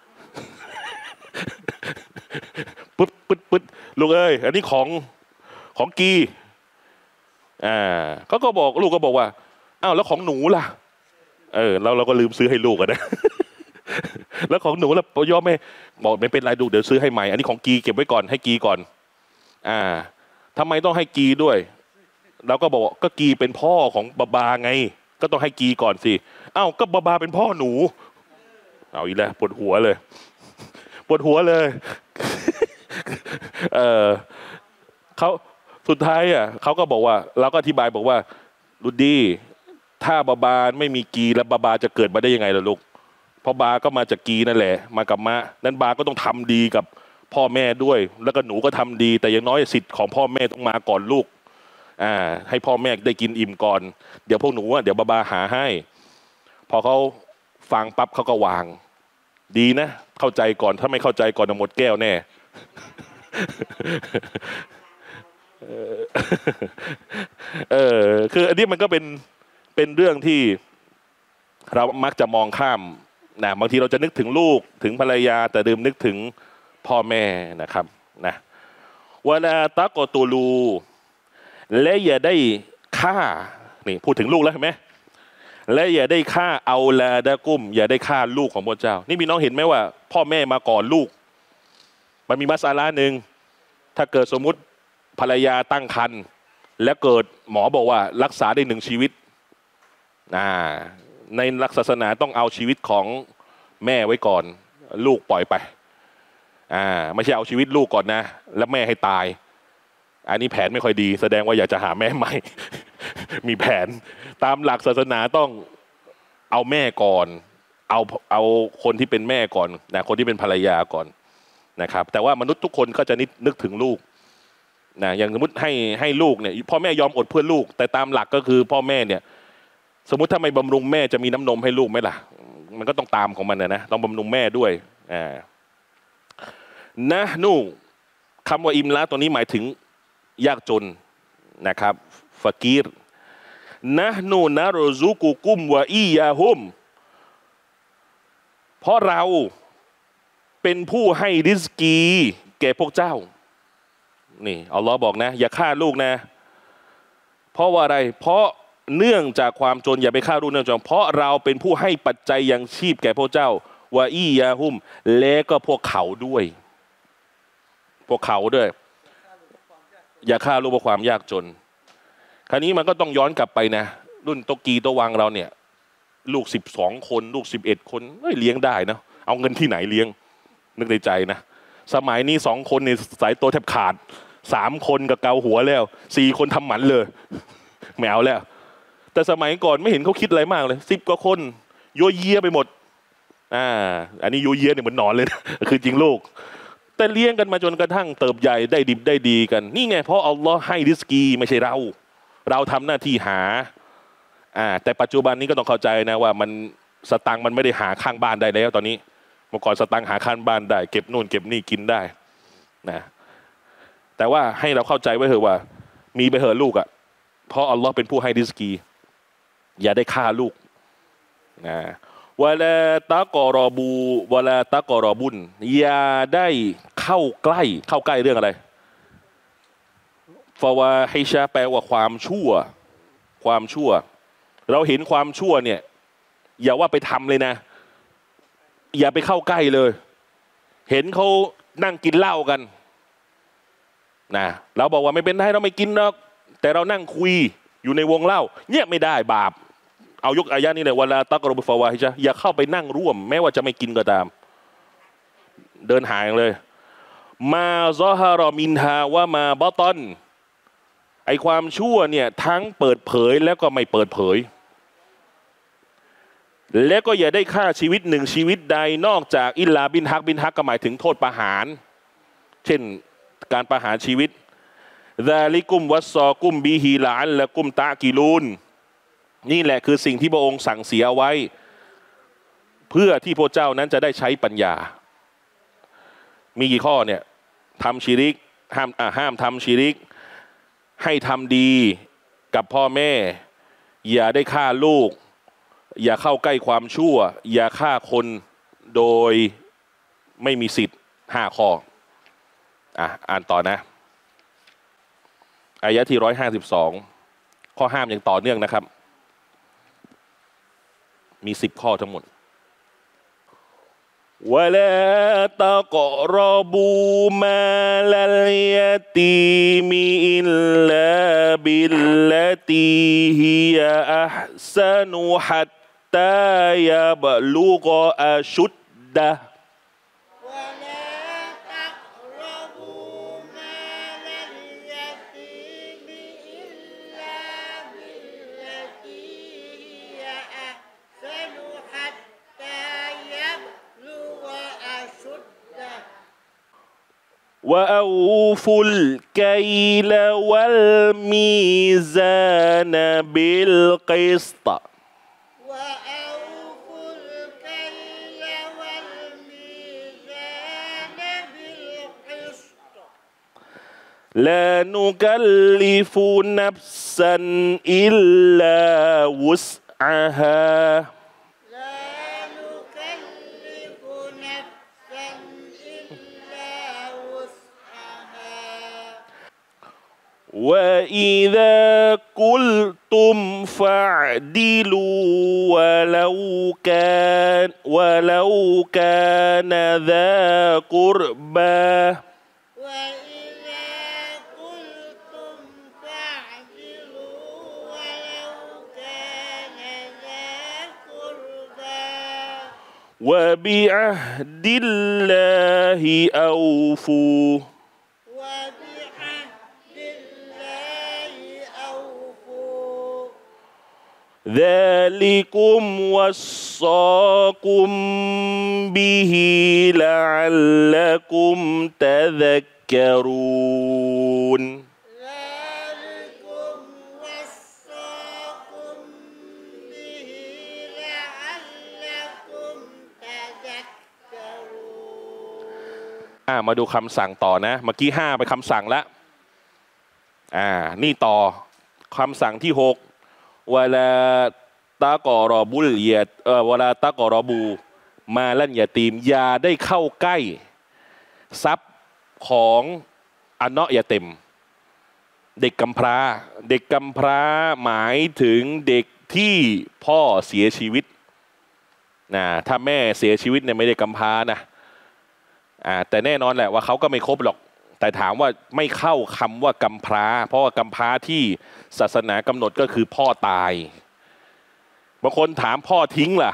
ปึ๊ดปึ๊ดปึ๊ดลูกเอ้ยอันนี้ของของกีอ่าเขาก็บอกลูกก็บอกว่าอ้าวแล้วของหนูล่ะเออเราเราก็ลืมซื้อให้ลูกอะนะแล้วของหนูล่ะย่อแม่บอกไม่เป็นไรดูเดี๋ยวซื้อให้ใหม่อันนี้ของกีเก็บไว้ก่อนให้กีก่อนอ่าทำไมต้องให้กีด้วยเราก็บอกก็กีเป็นพ่อของบาบาไงก็ต้องให้กีก่อนสิอ้าวก็บาบาเป็นพ่อหนูเอาอีกแล้วปวดหัวเลยปวดหัวเลยเออเขาสุดท้ายอ่ะเขาก็บอกว่าเราก็อธิบายบอกว่าดูดีถ้าบาบาไม่มีกีแล้วบาบาจะเกิดมาได้ยังไงล่ะลูกเพราะบาก็มาจากกีนั่นแหละมากับมะนั้นบาก็ต้องทำดีกับพ่อแม่ด้วยแล้วก็หนูก็ทำดีแต่อย่างน้อยสิทธิ์ของพ่อแม่ต้องมาก่อนลูกอ่าให้พ่อแม่ได้กินอิ่มก่อนเดี๋ยวพวกหนูอ่ะเดี๋ยวบาบาหาให้พอเขาฟังปั๊บเขาก็วางดีนะเข้าใจก่อนถ้าไม่เข้าใจก่อนจะหมดแก้วแน่เออคืออันนี้มันก็เป็นเป็นเรื่องที่เรามักจะมองข้ามนะบางทีเราจะนึกถึงลูกถึงภรรยาแต่ลืมนึกถึงพ่อแม่นะครับนะวะลาตะกอตูลูและอย่าได้ฆ่านี่พูดถึงลูกแล้วเห็นไหมและอย่าได้ฆ่าเอาลาดะกุมอย่าได้ฆ่าลูกของพระเจ้านี่พี่น้องเห็นไหมว่าพ่อแม่มาก่อนลูกมันมีมัสอาลาหนึ่งถ้าเกิดสมมุติภรรยาตั้งครรภ์และเกิดหมอบอกว่ารักษาได้หนึ่งชีวิตอ่าในหลักศาสนาต้องเอาชีวิตของแม่ไว้ก่อนลูกปล่อยไปอ่าไม่ใช่เอาชีวิตลูกก่อนนะแล้วแม่ให้ตายอันนี้แผนไม่ค่อยดีแสดงว่าอยากจะหาแม่ใหม่มีแผนตามหลักศาสนาต้องเอาแม่ก่อนเอาเอาคนที่เป็นแม่ก่อนนะคนที่เป็นภรรยาก่อนนะครับแต่ว่ามนุษย์ทุกคนก็จะนึกถึงลูกนะอย่างสมมติให้ให้ลูกเนี่ยพ่อแม่ยอมอดเพื่อลูกแต่ตามหลักก็คือพ่อแม่เนี่ยสมมุติถ้าไม่บำรุงแม่จะมีน้ำนมให้ลูกไหมล่ะมันก็ต้องตามของมันนะนะต้องบำรุงแม่ด้วยอ่านะนู่คำว่าอิมละตัวนี้หมายถึงยากจนนะครับฟากีรนะนูนะรซุกุกุมวะอียาฮุมเพราะเราเป็นผู้ให้ริสกีแก่พวกเจ้านี่อัลลอฮ์บอกนะอย่าฆ่าลูกนะเพราะว่าอะไรเพราะเนื่องจากความจนอย่าไปฆ่าลูกเนื่องจากเพราะเราเป็นผู้ให้ปัจจัยยังชีพแก่พวกเจ้าวะอียาฮุมและก็พวกเขาด้วยพวกเขาด้วยอย่าฆ่าลูกเพราะความยากจนคราวนี้มันก็ต้องย้อนกลับไปนะรุ่นโตกีโตวังเราเนี่ยลูกสิบสองคนลูกสิบเอ็ดคนเลี้ยงได้นะเอาเงินที่ไหนเลี้ยงนึกในใจนะสมัยนี้สองคนในสายตัวแทบขาดสามคนกับเกาหัวแล้วสี่คนทำหมันเลยไม่เอาแล้วแต่สมัยก่อนไม่เห็นเขาคิดอะไรมากเลยสิบกว่าคนโยเยไปหมดอ่าอันนี้โยเยเนี่ยเหมือนนอนเลยนะคือจริงลูกแต่เลี้ยงกันมาจนกระทั่งเติบใหญ่ได้ดิบได้ดีกันนี่ไงเพราะอัลลอฮ์ให้ริสกีไม่ใช่เราเราทำหน้าที่หาอ่าแต่ปัจจุบันนี้ก็ต้องเข้าใจนะว่ามันสตังค์มันไม่ได้หาข้างบ้านได้แล้วตอนนี้เมื่อก่อนสตังค์หาข้างบ้านได้เก็บนู่นเก็บนี่กินได้นะแต่ว่าให้เราเข้าใจไว้เถอะว่ามีไปเถอะลูกอ่ะเพราะอัลลอฮ์เป็นผู้ให้ริสกีอย่าได้ฆ่าลูกนะวะลาตะกอรอบูวะลาตะกอรอบุนอย่าได้เข้าใกล้เข้าใกล้เรื่องอะไรฟาวาฮิชาแปลว่าความชั่วความชั่วเราเห็นความชั่วเนี่ยอย่าว่าไปทำเลยนะอย่าไปเข้าใกล้เลยเห็นเขานั่งกินเหล้ากันนะเราบอกว่าไม่เป็นไรเราไม่กินหรอกแต่เรานั่งคุยอยู่ในวงเหล้าเนี่ยไม่ได้บาปเอายกอายะนี้เลยเวลาตักรบุฟาวาฮิชะอย่าเข้าไปนั่งร่วมแม้ว่าจะไม่กินก็ตามเดินห่างเลยมาซอฮารอมินฮาวะมาบอตอนไอความชั่วเนี่ยทั้งเปิดเผยแล้วก็ไม่เปิดเผยและก็อย่าได้ฆ่าชีวิตหนึ่งชีวิตใดนอกจากอิลลาบินฮักบินฮักก็หมายถึงโทษประหารเช่นการประหารชีวิตซาลิกุมวัสซอกุมบีฮีลาอัลละกุมตะกิลูนนี่แหละคือสิ่งที่พระองค์สั่งเสียไว้เพื่อที่พระเจ้านั้นจะได้ใช้ปัญญามีกี่ข้อเนี่ยทำชิริกห้ามอ่าห้ามทำชิริกให้ทำดีกับพ่อแม่อย่าได้ฆ่าลูกอย่าเข้าใกล้ความชั่วอย่าฆ่าคนโดยไม่มีสิทธิ์ห้าข้ออ่ะอ่านต่อนะอายะที่ร้อยห้าสิบสองข้อห้ามอย่างต่อเนื่องนะครับมีสิบข้อทั้งหมดวะลาตะกอรบูมาลัลยะตีมีอิลลาบิลลตีฮิยะอัฮซะนุฮัตตายะบะลุกอัชุดดะوأوفوا الكيل والميزان بالقسط وأوفوا الكيل والميزان بالقسط لا نكلف نفسا إلا وسعها وإذا قلتم فاعدلوا ولو كان ولو كان ذا قربى وإذا قلتم فاعدلوا ولو كان ذا قربى وبعهد الله أوفوا ذلكم وصاكم به لعلكم تذكرون ذلكم وصاكم به لعلكم تذكرون อ่ามาดูคำสั่งต่อนะเมื่อกี้ห้าไปคำสั่งแล้วอ่านี่ต่อคำสั่งที่หกเวลาตะกอรอบุลเยตเออเวลาตะกอรอบูมาลั่นยาตีมอย่าได้เข้าใกล้ทรัพย์ของอันเนาะยาเต็มเด็กกำพร้าเด็กกำพร้าหมายถึงเด็กที่พ่อเสียชีวิตนะถ้าแม่เสียชีวิตเนี่ยไม่ได้กำพร้านะอ่าแต่แน่นอนแหละว่าเขาก็ไม่ครบหรอกแต่ถามว่าไม่เข้าคำว่ากำพร้าเพราะว่ากำพร้าที่ศาสนากำหนดก็คือพ่อตายบางคนถามพ่อทิ้งล่ะ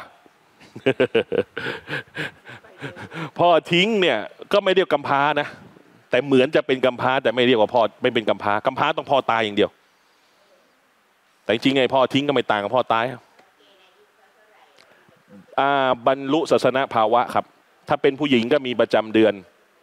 พ่อทิ้งเนี่ยก็ไม่เรียกกำพร้านะแต่เหมือนจะเป็นกำพร้าแต่ไม่เรียกว่าพ่อไม่เป็นกำพร้ากำพร้าต้องพ่อตายอย่างเดียวแต่จริงไงพ่อทิ้งก็ไม่ต่างกับพ่อตายอ่าบรรลุศาสนภาวะครับถ้าเป็นผู้หญิงก็มีประจำเดือน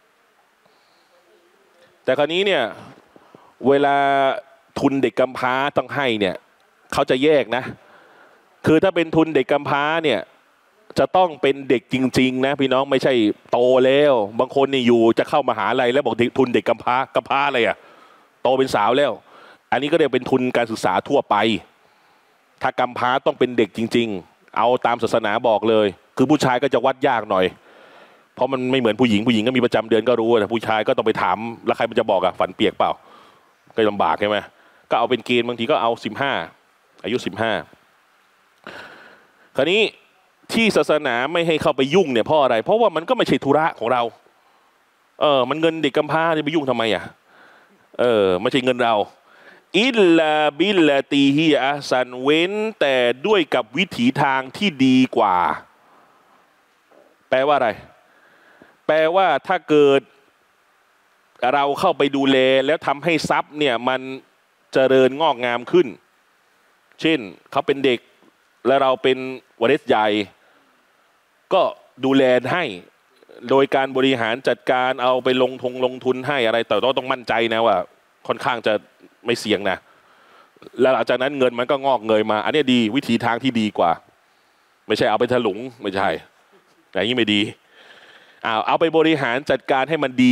แต่คราวนี้เนี่ยเวลาทุนเด็กกำพร้าต้องให้เนี่ยเขาจะแยกนะคือถ้าเป็นทุนเด็กกำพร้าเนี่ยจะต้องเป็นเด็กจริงๆนะพี่น้องไม่ใช่โตแล้วบางคนนี่อยู่จะเข้ามหาลัยแล้วบอกทุนเด็กกำพร้ากำพร้าอะไรอะโตเป็นสาวแล้วอันนี้ก็เรียกเป็นทุนการศึกษาทั่วไปถ้ากำพร้าต้องเป็นเด็กจริงๆเอาตามศาสนาบอกเลยคือผู้ชายก็จะวัดยากหน่อยเพราะมันไม่เหมือนผู้หญิงผู้หญิงก็มีประจำเดือนก็รู้แต่ผู้ชายก็ต้องไปถามแล้วใครมันจะบอกอะฝันเปียกเปล่าก็ลำบากใช่ไหมก็เอาเป็นเกณฑ์บางทีก็เอาสิบห้าอายุสิบห้าคราวนี้ที่ศาสนาไม่ให้เข้าไปยุ่งเนี่ยเพราะอะไรเพราะว่ามันก็ไม่ใช่ธุระของเราเออมันเงินเด็กกำพร้าจะไปยุ่งทำไมอ่ะเออไม่ใช่เงินเราอิลลาบิลลาตีฮิอัสซันเว้นแต่ด้วยกับวิถีทางที่ดีกว่าแปลว่าอะไรแปลว่าถ้าเกิดเราเข้าไปดูแลแล้วทำให้ทรัพย์เนี่ยมันเจริญงอกงามขึ้นเช่นเขาเป็นเด็กและเราเป็นวาริสใหญ่ก็ดูแลให้โดยการบริหารจัดการเอาไปลงทุนลงทุนให้อะไรแต่ต้องต้องมั่นใจนะว่าค่อนข้างจะไม่เสี่ยงนะแล้วหลังจากนั้นเงินมันก็งอกเงยมาอันนี้ดีวิธีทางที่ดีกว่าไม่ใช่เอาไปถลุงไม่ใช่อย่างนี้ไม่ดีเอาเอาไปบริหารจัดการให้มันดี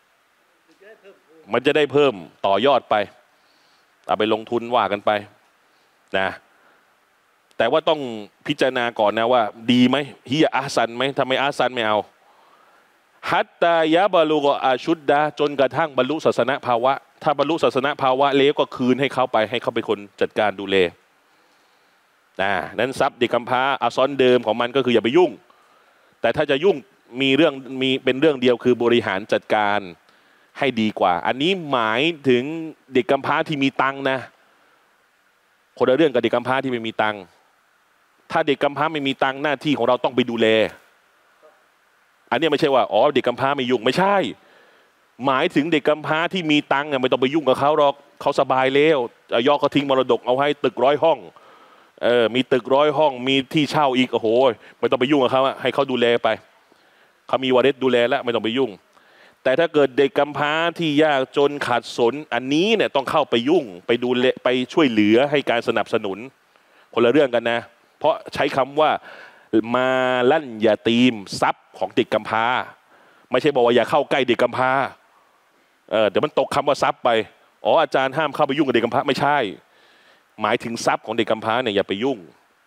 มันจะได้เพิ่มต่อยอดไปเอาไปลงทุนว่ากันไปนะแต่ว่าต้องพิจารณาก่อนนะว่าดีไหมฮิยาอาซันไหมทำไมอาซันไม่เอาฮัตตายะบาลูกอาชุดดาจนกระทั่งบรรลุศาสนภาวะถ้าบรรลุศาสนภาวะแล้วก็คืนให้เขาไปให้เขาเป็นคนจัดการดูแลนะนั้นทรัพย์เด็กกำพร้าอาซอนเดิมของมันก็คืออย่าไปยุ่งแต่ถ้าจะยุ่งมีเรื่องมีเป็นเรื่องเดียวคือบริหารจัดการให้ดีกว่าอันนี้หมายถึงเด็กกำพร้าที่มีตังนะคนละเรื่องกับเด็กกำพร้าที่ไม่มีตังถ้าเด็กกำพร้าไม่มีตังหน้าที่ของเราต้องไปดูแลอันนี้ไม่ใช่ว่าอ๋อเด็กกำพร้าไม่ยุ่งไม่ใช่หมายถึงเด็กกำพร้าที่มีตังไม่ต้องไปยุ่งกับเขาหรอกเขาสบายแล้วย่อเขาทิ้งมรดกเอาให้ตึกร้อยห้องเออมีตึกร้อยห้องมีที่เช่าอีกโอ้โหไม่ต้องไปยุ่งกับเขาให้เขาดูแลไปเขามีวาริสดูแลแล้วไม่ต้องไปยุ่งแต่ถ้าเกิดเด็กกำพร้าที่ยากจนขาดสนอันนี้เนี่ยต้องเข้าไปยุ่งไปดูแลไปช่วยเหลือให้การสนับสนุนคนละเรื่องกันนะเพราะใช้คำว่ามาลั่นอย่าตีมทรัพย์ของเด็กกำพร้าไม่ใช่บอกว่าอย่าเข้าใกล้เด็กกำพร้าเออเดี๋ยวมันตกคำว่าทรัพย์ไปอ๋ออาจารย์ห้ามเข้าไปยุ่งกับเด็กกำพร้าไม่ใช่หมายถึงทรัพย์ของเด็กกำพร้าเนี่ยอย่าไปยุ่ง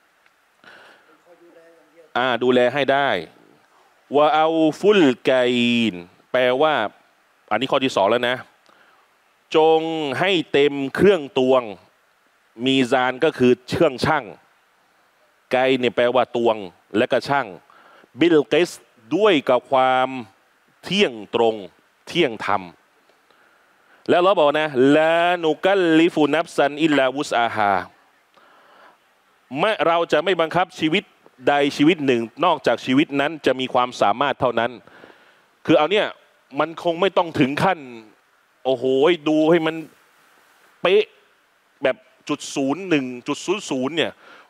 อ่าดูแลให้ได้ว่าเอาฟุลไกนแปลว่าอันนี้ข้อที่สองแล้วนะจงให้เต็มเครื่องตวงมีซานก็คือเครื่องช่างไกเนี่ยแปลว่าตวงและก็ช่างบิลกิสด้วยกับความเที่ยงตรงเที่ยงธรรมแล้วเราบอกนะลานุกัลลิฟุนับซันอิลลาวุสอาฮาไม่เราจะไม่บังคับชีวิตใดชีวิตหนึ่งนอกจากชีวิตนั้นจะมีความสามารถเท่านั้นคือเอาเนี่ยมันคงไม่ต้องถึงขั้นโอ้โหดูให้มันเป๊ะแบบจุดศูนย์หนึ่งจุดศูนย์ศูนย์เนี่ย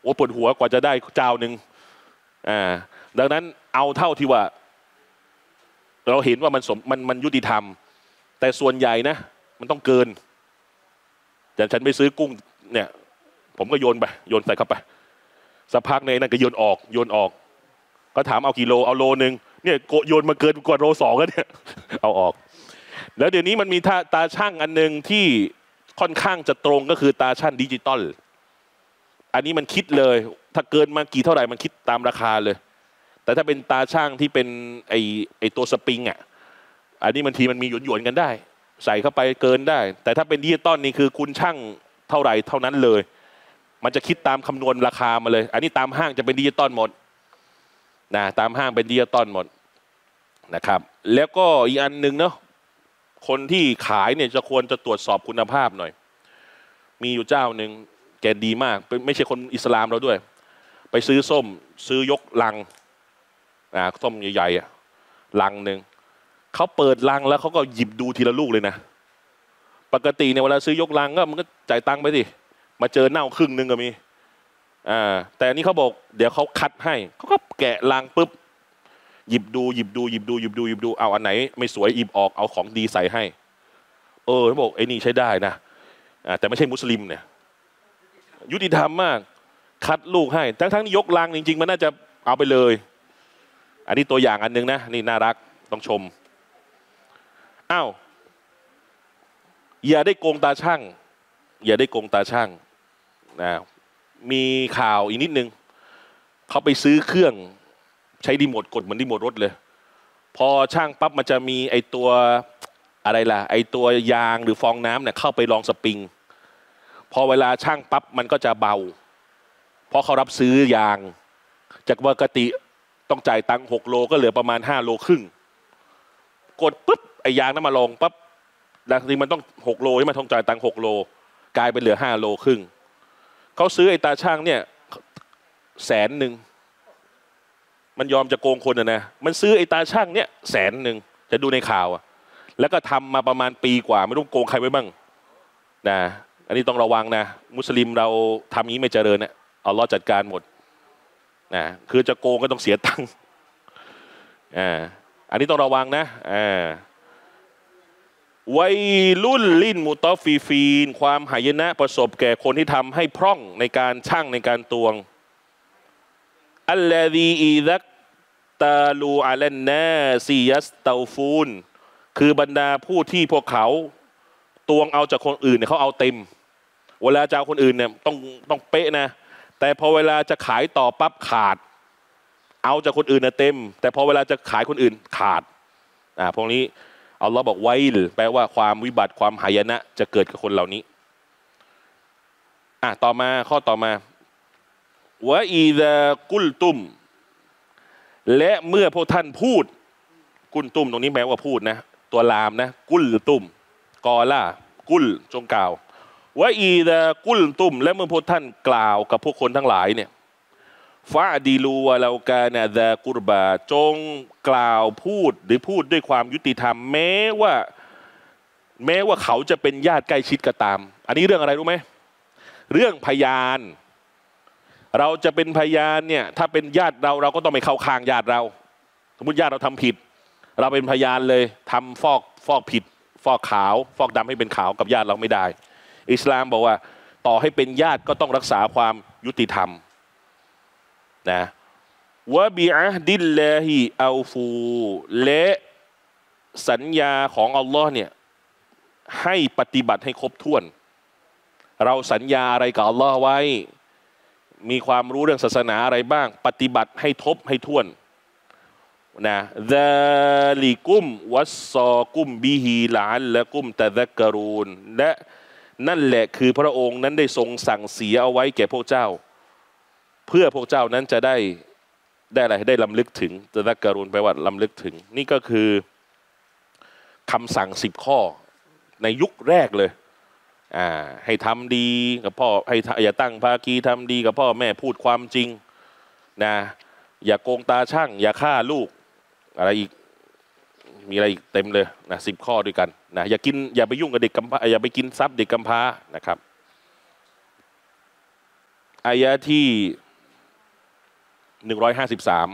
โอ้ปวดหัวกว่าจะได้เจ้าหนึ่งอ่าดังนั้นเอาเท่าที่ว่าเราเห็นว่ามันสมมันมันยุติธรรมแต่ส่วนใหญ่นะมันต้องเกินอย่างฉันไปซื้อกุ้งเนี่ยผมก็โยนไปโยนใส่เข้าไปสักพักในนั้นก็โยนออกโยนออกก็ถามเอากี่โลเอาโลนึงเนี่ยโยนมาเกินกว่าโลสองแล้วเนี่ยเอาออกแล้วเดี๋ยวนี้มันมีตาช่างอันนึงที่ค่อนข้างจะตรงก็คือตาช่างดิจิตอลอันนี้มันคิดเลยถ้าเกินมากี่เท่าไหร่มันคิดตามราคาเลยแต่ถ้าเป็นตาช่างที่เป็นไอไอตัวสปริงอ่ะอันนี้บางทีมันมีหยวนๆกันได้ใส่เข้าไปเกินได้แต่ถ้าเป็นดิจิตอลนี่คือคุณช่างเท่าไหร่เท่านั้นเลยมันจะคิดตามคำนวณราคามาเลยอันนี้ตามห้างจะเป็นดิจิตอลหมดนะตามห้างเป็นดิจิตอลหมดนะครับแล้วก็อีกอันหนึ่งเนาะคนที่ขายเนี่ยจะควรจะตรวจสอบคุณภาพหน่อยมีอยู่เจ้าหนึ่งแกดีมากไม่ใช่คนอิสลามเราด้วยไปซื้อส้มซื้อยกลังอ่าส้มใหญ่ๆอ่ะลังหนึ่งเขาเปิดลังแล้วเขาก็หยิบดูทีละลูกเลยนะปกติเนี่ยเวลาซื้อยกลังก็มันก็จ่ายตังค์ไปสิมาเจอเน่าครึ่งนึงก็มีอ่าแต่อันนี้เขาบอกเดี๋ยวเขาคัดให้เขาก็แกะลังปุ๊บหยิบดูหยิบดูหยิบดูหยิบดูหยิบดูเอาอันไหนไม่สวยหยิบออกเอาของดีใส่ให้เออเขาบอกไอ้นี่ใช้ได้นะอ่าแต่ไม่ใช่มุสลิมเนี่ยยุติธรรมมากคัดลูกให้ทั้งทั้งยกลังจริงๆมันน่าจะเอาไปเลยอันนี้ตัวอย่างอันนึงนะนี่น่ารักต้องชมอ้าวอย่าได้โกงตาช่างอย่าได้โกงตาช่างนะมีข่าวอีกนิดนึงเขาไปซื้อเครื่องใช้รีโมทกดเหมือนรีโมทรถเลยพอช่างปั๊บมันจะมีไอตัวอะไรล่ะไอตัวยางหรือฟองน้ำเนี่ยเข้าไปรองสปริงพอเวลาช่างปั๊บมันก็จะเบาเพราะเขารับซื้อยางจากปกติต้องจ่ายตังค์หกโลก็เหลือประมาณห้าโลครึ่งกดปุ๊บไอยางนั้นมาลงปั๊บแล้วทีมันต้องหกโลที่มันต้องจ่ายตังค์หกโลกลายเป็นเหลือห้าโลครึ่งเขาซื้อไอตาช่างเนี่ยแสนหนึ่งมันยอมจะโกงคนนะมันซื้อไอตาช่างเนี่ยแสนหนึ่งจะดูในข่าวอะแล้วก็ทำมาประมาณปีกว่าไม่รู้โกงใครไว้บ้างนะอันนี้ต้องระวังนะมุสลิมเราทำนี้ไม่เจริญเนี่ยอัลเลาะห์จัดการหมดนะคือจะโกงก็ต้องเสียตังค์อ่าอันนี้ต้องระวังนะอ่าวัยรุ่นลิ้นมุตอฟีฟีนความหายนะประสบแก่คนที่ทำให้พร่องในการชั่งในการตวงอัลลอฮีอิซักตาลูอาลันนาซียัสตาฟูนคือบรรดาผู้ที่พวกเขาตวงเอาจากคนอื่นเนี่ยเขาเอาเต็มเวลาจะเอาคนอื่นเนี่ยต้องต้องเป๊ะนะแต่พอเวลาจะขายต่อปั๊บขาดเอาจากคนอื่นเนี่ยเต็มแต่พอเวลาจะขายคนอื่นขาดอ่าพวกนี้อัลลอฮ์บอกไว้แปลว่าความวิบัติความหายนะจะเกิดกับคนเหล่านี้อ่ะต่อมาข้อต่อมาวะอีซากุลตุมและเมื่อพวกท่านพูดกุลตุมตรงนี้แปลว่าพูดนะตัวลามนะกุลตุมกอล่ากุลจงกล่าววะอีซากุลตุมและเมื่อพวกท่านกล่าวกับพวกคนทั้งหลายเนี่ยฟาดีลูวะลากานะซากุรบาจงกล่าวพูดหรือพูดด้วยความยุติธรรมแม้ว่าแม้ว่าเขาจะเป็นญาติใกล้ชิดก็ตามอันนี้เรื่องอะไรรู้ไหมเรื่องพยานเราจะเป็นพยานเนี่ยถ้าเป็นญาติเราเราก็ต้องไม่เข้าข้างญาติเราสมมติญาติเราทำผิดเราเป็นพยานเลยทำฟอกฟอกผิดฟอกขาวฟอกดำให้เป็นขาวกับญาติเราไม่ได้อิสลามบอกว่าต่อให้เป็นญาติก็ต้องรักษาความยุติธรรมนะวะบิอะห์ดิลลาฮิอัลฟูและสัญญาของอัลลอฮ์เนี่ยให้ปฏิบัติให้ครบถ้วนเราสัญญาอะไรกับอัลลอฮ์ไว้มีความรู้เรื่องศาสนาอะไรบ้างปฏิบัติให้ทบให้ถ้วนนะซาลิกุมวัสซอกุมบิฮิลาอัลละกุมตะซักกะรูนและนั่นแหละคือพระองค์นั้นได้ทรงสั่งเสียเอาไว้แก่พวกเจ้าเพื่อพวกเจ้านั้นจะได้ได้อะไรได้ลำลึกถึงตะซักกะรูนแปลว่าลำลึกถึงนี่ก็คือคำสั่งสิบข้อในยุคแรกเลยอ่าให้ทำดีกับพ่อให้อย่าตั้งภาคีทำดีกับพ่อแม่พูดความจริงนะอย่าโกงตาช่างอย่าฆ่าลูกอะไรอีกมีอะไรอีกเต็มเลยนะสิบข้อด้วยกันนะอย่ากินอย่าไปยุ่งกับเด็กกำพร้าอย่าไปกินทรัพย์เด็กกำพร้านะครับอายะที่หนึ่งร้อยห้าสิบสาม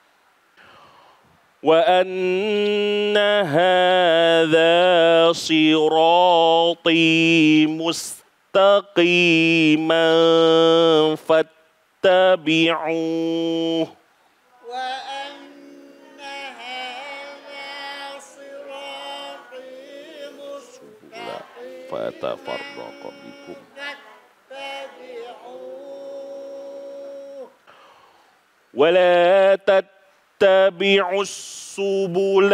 ว่าอันนะฮาซาซิรอตีมุสตะกีมันฟัตตะบิอู وأن هذا صراطي مستقيما فتفرق بكم فاتبعوه ولا تتبعوا السبل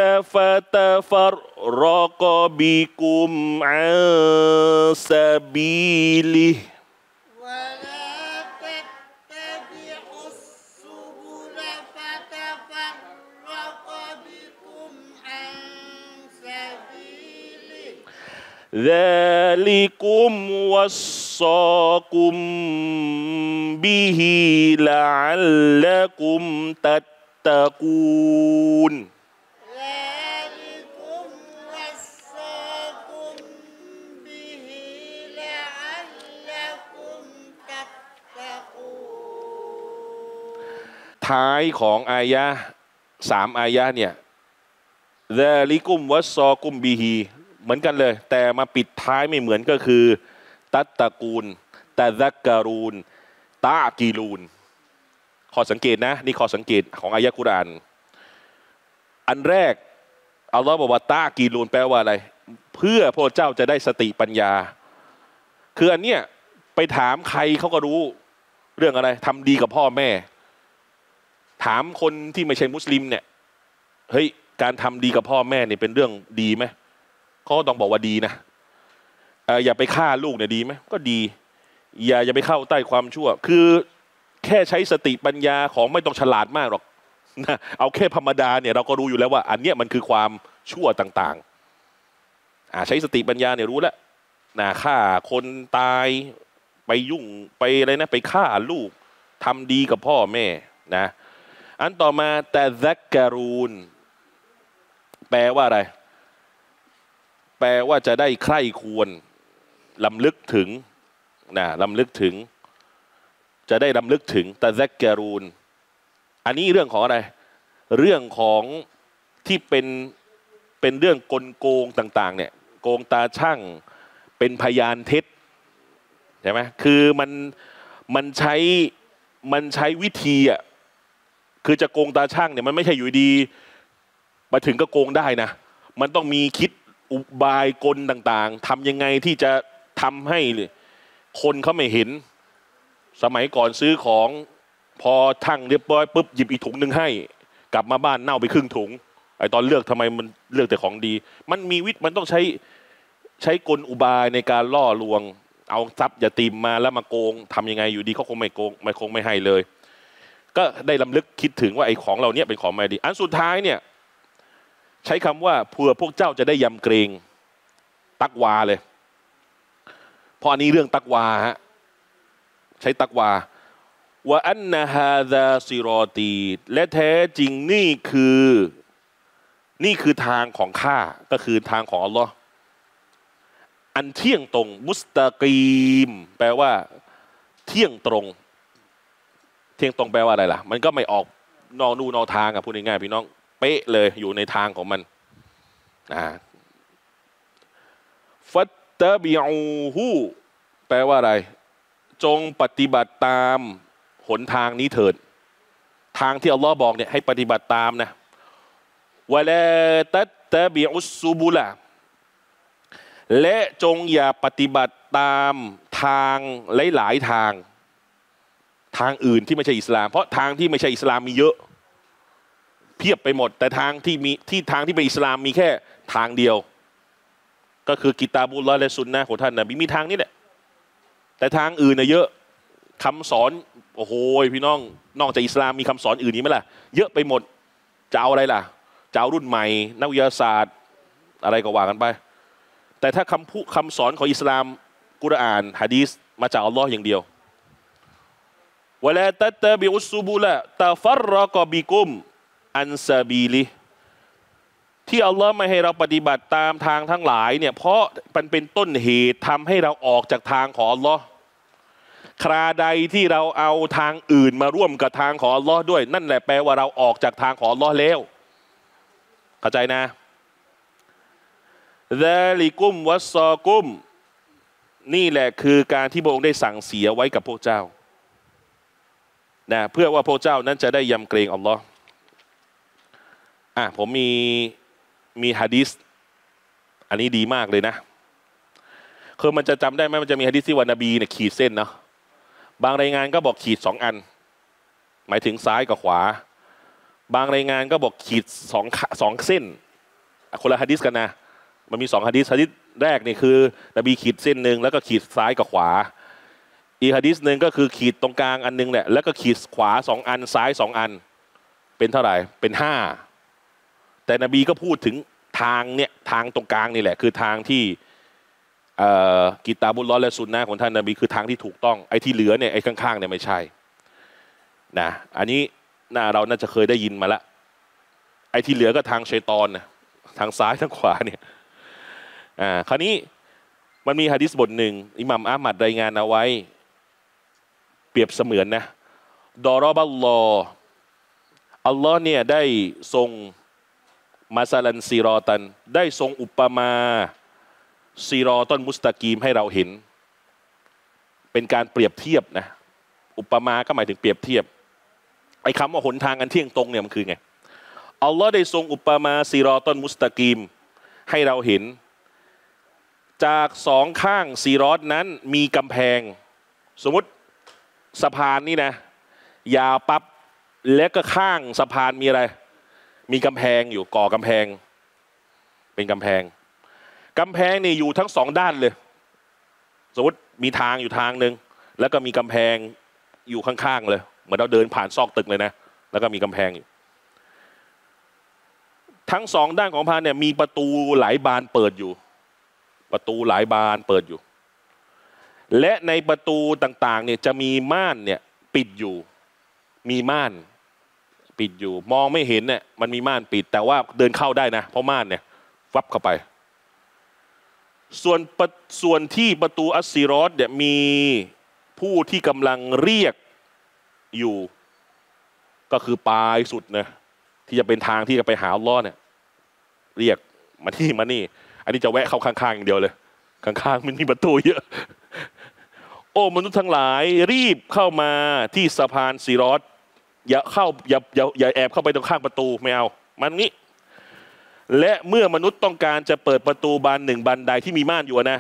فتفرق بكم عن سبيله ولا تتبعوا السبل فتفرق بكم عن سبيله ذلكم وصاكم به لعلكم تتقون ذلكم وصاكم به لعلكم تتقون ท้ายของอายะห์สามอายะห์เนี่ยซาลิกุมวัสซอกุมบิฮีเหมือนกันเลยแต่มาปิดท้ายไม่เหมือนก็คือตัตตะกูลตะซักการูนตากีลูนข้อสังเกตนะนี่ข้อสังเกตของอายะห์กุรอานอันแรกอัลลอฮ์บอกว่าตากีลูนแปลว่าอะไรเพื่อพระเจ้าจะได้สติปัญญาคืออันเนี้ยไปถามใครเขาก็รู้เรื่องอะไรทำดีกับพ่อแม่ถามคนที่ไม่ใช่มุสลิมเนี่ยเฮ้ยการทำดีกับพ่อแม่เนี่ยเป็นเรื่องดีไหมเขาต้องบอกว่าดีนะเอ่ออย่าไปฆ่าลูกเนี่ยดีไหมก็ดีอย่าอย่าไปเข้าใต้ความชั่วคือแค่ใช้สติปัญญาของไม่ต้องฉลาดมากหรอกนะเอาแค่ธรรมดาเนี่ยเราก็รู้อยู่แล้วว่าอันเนี้ยมันคือความชั่วต่างๆอ่าใช้สติปัญญาเนี่ยรู้แล้วนะฆ่าคนตายไปยุ่งไปอะไรนะไปฆ่าลูกทำดีกับพ่อแม่นะอันต่อมาแต่ซักการูนแปลว่าอะไรแปลว่าจะได้ใคร่ควรลำลึกถึงนะลำลึกถึงจะได้ลำลึกถึงแต่ซักการูนอันนี้เรื่องของอะไรเรื่องของที่เป็นเป็นเรื่องกลโกงต่างๆเนี่ยโกงตาช่างเป็นพยานเท็จใช่ไหมคือมันมันใช้มันใช้วิธีอ่ะคือจะโกงตาช่างเนี่ยมันไม่ใช่อยู่ดีมาถึงก็โกงได้นะมันต้องมีคิดอุบายกลต่างๆทำยังไงที่จะทำให้คนเขาไม่เห็นสมัยก่อนซื้อของพอทั่งเรียบร้อยปุ๊บหยิบอีกถุงหนึ่งให้กลับมาบ้านเน่าไปครึ่งถุงไอตอนเลือกทำไมมันเลือกแต่ของดีมันมีวิธีมันต้องใช้ใช้กลอุบายในการล่อลวงเอาทรัพย์ยาตีมมาแล้วมาโกงทำยังไงอยู่ดีเขาคงไม่โกงไม่คงไม่ให้เลยก็ได้ลำลึกคิดถึงว่าไอ้ของเราเนี่ยเป็นของไม่ดีอันสุดท้ายเนี่ยใช้คำว่าเพื่อพวกเจ้าจะได้ยำเกรงตักวาเลยเพราะอันนี้เรื่องตักวาฮะใช้ตักวาว่าอันนะฮาซาซิรอตีและแท้จริงนี่คือนี่คือทางของข้าก็คือทางของอัลลอฮ์อันเที่ยงตรงมุสตะกีมแปลว่าเที่ยงตรงเที่ยงตรงแปลว่าอะไรล่ะมันก็ไม่ออกนอกนู่นอกทางอ่ะพูดง่ายๆพี่น้องเป๊ะเลยอยู่ในทางของมันอ่าฟัตตะบิอูฮูแปลว่าอะไรจงปฏิบัติตามหนทางนี้เถิดทางที่อัลลอฮ์บอกเนี่ยให้ปฏิบัติตามนะวะลาตัตตะบิอุสซุบุละและจงอย่าปฏิบัติตามทางหลายๆทางทางอื่นที่ไม่ใช่อิสลามเพราะทางที่ไม่ใช่อิสลามมีเยอะเพียบไปหมดแต่ทางที่มีที่ทางที่เป็นอิสลามมีแค่ทางเดียวก็คือกิตาบุลลอฮ์และซุนนะห์ของท่านนบีมีทางนี้แหละแต่ทางอื่นน่ะเยอะคำสอนโอ้โหพี่น้องนอกจากอิสลามมีคำสอนอื่นนี้ไหมล่ะเยอะไปหมดจะเอาอะไรล่ะจะเอารุ่นใหม่นักวิทยาศาสตร์อะไรก็ว่ากันไปแต่ถ้าคำพูดคำสอนของอิสลามกุรอานหะดีษมาจากอัลลอฮ์อย่างเดียววะลาตัตตะบิอุสซุบุละตะฟัรรกบิกุมอันซาบีลิที่อัลลอฮ์ไม่ให้เราปฏิบัติตามทางทั้งหลายเนี่ยเพราะมันเป็นต้นเหตุทำให้เราออกจากทางของอัลลอฮ์คราใดที่เราเอาทางอื่นมาร่วมกับทางของอัลลอฮ์ด้วยนั่นแหละแปลว่าเราออกจากทางของอัลลอฮ์แล้วเข้าใจนะซาลิกุมวัสซอกุมนี่แหละคือการที่พระองค์ได้สั่งเสียไว้กับพวกเจ้านะเพื่อว่าพวกเจ้านั้นจะได้ยำเกรงอัลลอฮ์อ่ะผมมีมีหะดีษอันนี้ดีมากเลยนะคือมันจะจำได้ไหมมันจะมีหะดีษที่ว่านบีเนี่ยขีดเส้นเนาะบางรายงานก็บอกขีดสองอันหมายถึงซ้ายกับขวาบางรายงานก็บอกขีดสองสองเส้นคนละหะดีษกันนะมันมีสองหะดีษหะดีษแรกนี่คือนบีขีดเส้นหนึ่งแล้วก็ขีดซ้ายกับขวาอีกหะดีษหนึ่งก็คือขีดตรงกลางอันนึงแหละแล้วก็ขีดขวาสองอันซ้ายสองอันเป็นเท่าไหร่เป็นห้าแต่นบีก็พูดถึงทางเนี่ยทางตรงกลางนี่แหละคือทางที่กิตาบุลลอฮ์และซุนนะห์ของท่านนบีคือทางที่ถูกต้องไอ้ที่เหลือเนี่ยไอ้ข้างๆเนี่ยไม่ใช่นะอันนี้น่าเราน่าจะเคยได้ยินมาละไอ้ที่เหลือก็ทางชัยฏอนนะทางซ้ายทางขวาเนี่ยอ่าคราวนี้มันมีหะดีษบทหนึ่งอิหม่ามอะห์มัดรายงานเอาไว้เปรียบเสมือนนะดอรอบัลลอฮ์อัลลอฮ์เนี่ยได้ทรงมาซาลันซีรอตันได้ทรงอุปมาซีรอต้นมุสตะกีมให้เราเห็นเป็นการเปรียบเทียบนะอุปมาก็หมายถึงเปรียบเทียบไอ้คำว่าหนทางอันเที่ยงตรงเนี่ยมันคือไงอัลลอฮ์ได้ทรงอุปมาซีรอต้นมุสตะกีมให้เราเห็นจากสองข้างซีรอตนั้นมีกำแพงสมมติสะพานนี่นะยาวปั๊บและก็ข้างสะพานมีอะไรมีกำแพงอยู่ก่อกำแพงเป็นกำแพงกำแพงนี่อยู่ทั้งสองด้านเลยสมมติมีทางอยู่ทางหนึ่งแล้วก็มีกำแพงอยู่ข้างๆเลยเหมือนเราเดินผ่านซอกตึกเลยนะแล้วก็มีกำแพงอยู่ทั้งสองด้านของพานเนี่ยมีประตูหลายบานเปิดอยู่ประตูหลายบานเปิดอยู่และในประตูต่างๆเนี่ยจะมีม่านเนี่ยปิดอยู่มีม่านปิดอยู่มองไม่เห็นเนี่ยมันมีม่านปิดแต่ว่าเดินเข้าได้นะเพราะม่านเนี่ยวับเข้าไปส่วนส่วนที่ประตูอัสซีรอตเนี่ยมีผู้ที่กำลังเรียกอยู่ก็คือปลายสุดนะที่จะเป็นทางที่จะไปหาอัลลอฮ์เนี่ยเรียกมาที่มานี่อันนี้จะแวะเข้าข้างๆอย่างเดียวเลยข้างๆมันมีประตูเยอะโอ้มนุษย์ทั้งหลายรีบเข้ามาที่สะพานซีรอตอย่าเข้าอย่าอย่าอย่าแอบเข้าไปตรงข้างประตูไม่เอามันงี้และเมื่อมนุษย์ต้องการจะเปิดประตูบานหนึ่งบานใดที่มีม่านอยู่นะ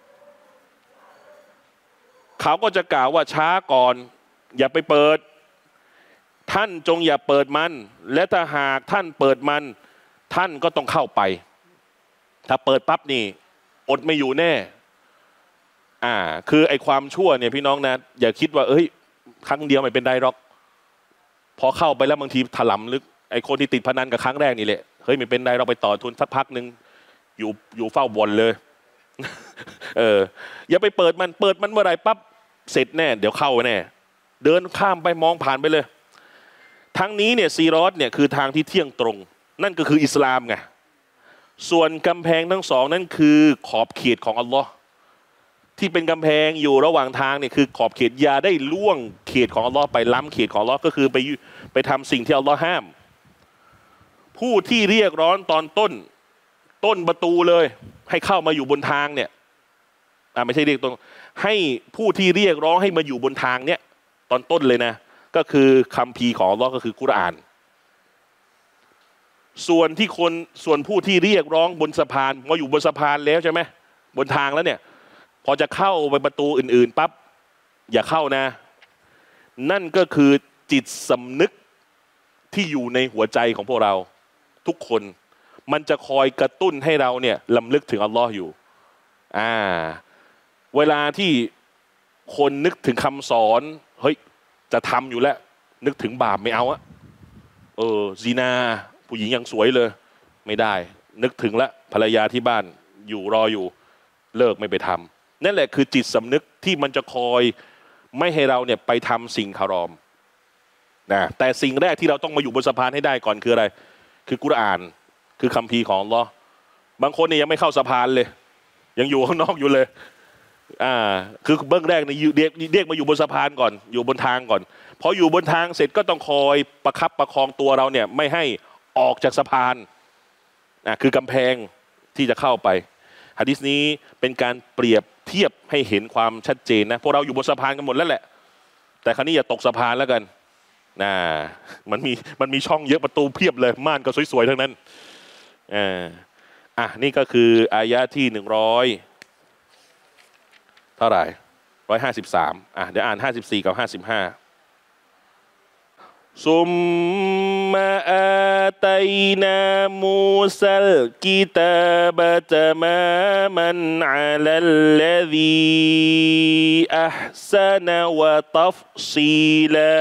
เขาก็จะกล่าวว่าช้าก่อนอย่าไปเปิดท่านจงอย่าเปิดมันและถ้าหากท่านเปิดมันท่านก็ต้องเข้าไปถ้าเปิดปั๊บนี่อดไม่อยู่แน่อ่าคือไอ้ความชั่วเนี่ยพี่น้องนะอย่าคิดว่าเอ้ยครั้งเดียวไม่เป็นไรหรอกพอเข้าไปแล้วบางทีถลำลึกไอ้คนที่ติดพนันกับครั้งแรกนี่แหละเฮ้ยไม่เป็นไรเราไปต่อทุนสักพักหนึ่งอยู่อยู่เฝ้าบอลเลยเอออย่าไปเปิดมันเปิดมันเมื่อไหร่ปั๊บเสร็จแน่เดี๋ยวเข้าแน่เดินข้ามไปมองผ่านไปเลยทั้งนี้เนี่ยซีรอตเนี่ยคือทางที่เที่ยงตรงนั่นก็คืออิสลามไงส่วนกำแพงทั้งสองนั่นคือขอบเขตของอัลลอฮ์ที่เป็นกำแพงอยู่ระหว่างทางเนี่ยคือขอบเขตอย่าได้ล่วงเขตของอัลลอฮ์ไปล้ำเขตของอัลลอฮ์ก็คือไปไปทำสิ่งที่อัลลอฮ์ห้ามผู้ที่เรียกร้องตอนต้นต้นประตูเลยให้เข้ามาอยู่บนทางเนี่ยอ่าไม่ใช่เรียกตรงให้ผู้ที่เรียกร้องให้มาอยู่บนทางเนี่ยตอนต้นเลยนะก็คือคัมภีร์ของอัลลอฮ์ก็คือกุรอานส่วนที่คนส่วนผู้ที่เรียกร้องบนสะพานมาอยู่บนสะพานแล้วใช่ไหมบนทางแล้วเนี่ยพอจะเข้าไปประตูอื่นๆปั๊บอย่าเข้านะนั่นก็คือจิตสำนึกที่อยู่ในหัวใจของพวกเราทุกคนมันจะคอยกระตุ้นให้เราเนี่ยลำลึกถึงอัลลอฮ์อยู่อ่าเวลาที่คนนึกถึงคำสอนเฮ้ยจะทำอยู่แล้วนึกถึงบาปไม่เอาอะเออซีนาผู้หญิงยังสวยเลยไม่ได้นึกถึงละภรรยาที่บ้านอยู่รออยู่เลิกไม่ไปทำนั่นแหละคือจิตสำนึกที่มันจะคอยไม่ให้เราเนี่ยไปทำสิ่งฮารอมนะแต่สิ่งแรกที่เราต้องมาอยู่บนสะพานให้ได้ก่อนคืออะไรคือกุรอานคือคัมภีร์ของอัลเลาะห์บางคนเนี่ยยังไม่เข้าสะพานเลยยังอยู่ข้างนอกอยู่เลยอ่าคือเบื้องแรกในเรียกเรียกมาอยู่บนสะพานก่อนอยู่บนทางก่อนพออยู่บนทางเสร็จก็ต้องคอยประคับประคองตัวเราเนี่ยไม่ให้ออกจากสะพานอ่าคือกำแพงที่จะเข้าไปหะดีษนี้เป็นการเปรียบเทียบให้เห็นความชัดเจนนะพวกเราอยู่บนสะพานกันหมดแล้วแหละแต่คราวนี้อย่าตกสะพานแล้วกันนะมันมีมันมีช่องเยอะประตูเพียบเลยม่านก็สวยๆทั้งนั้นอ่าอ่ะนี่ก็คืออายะที่หนึ่งร้อยเท่าไหร่ร้อยห้าสิบสามอ่ะเดี๋ยวอ่านห้าสิบสี่กับห้าสิบห้าซุมมาอาตัยนามูซัลกิตาบะตะมามันอะลัลลซีอัฮซะนะวะตัฟซีลา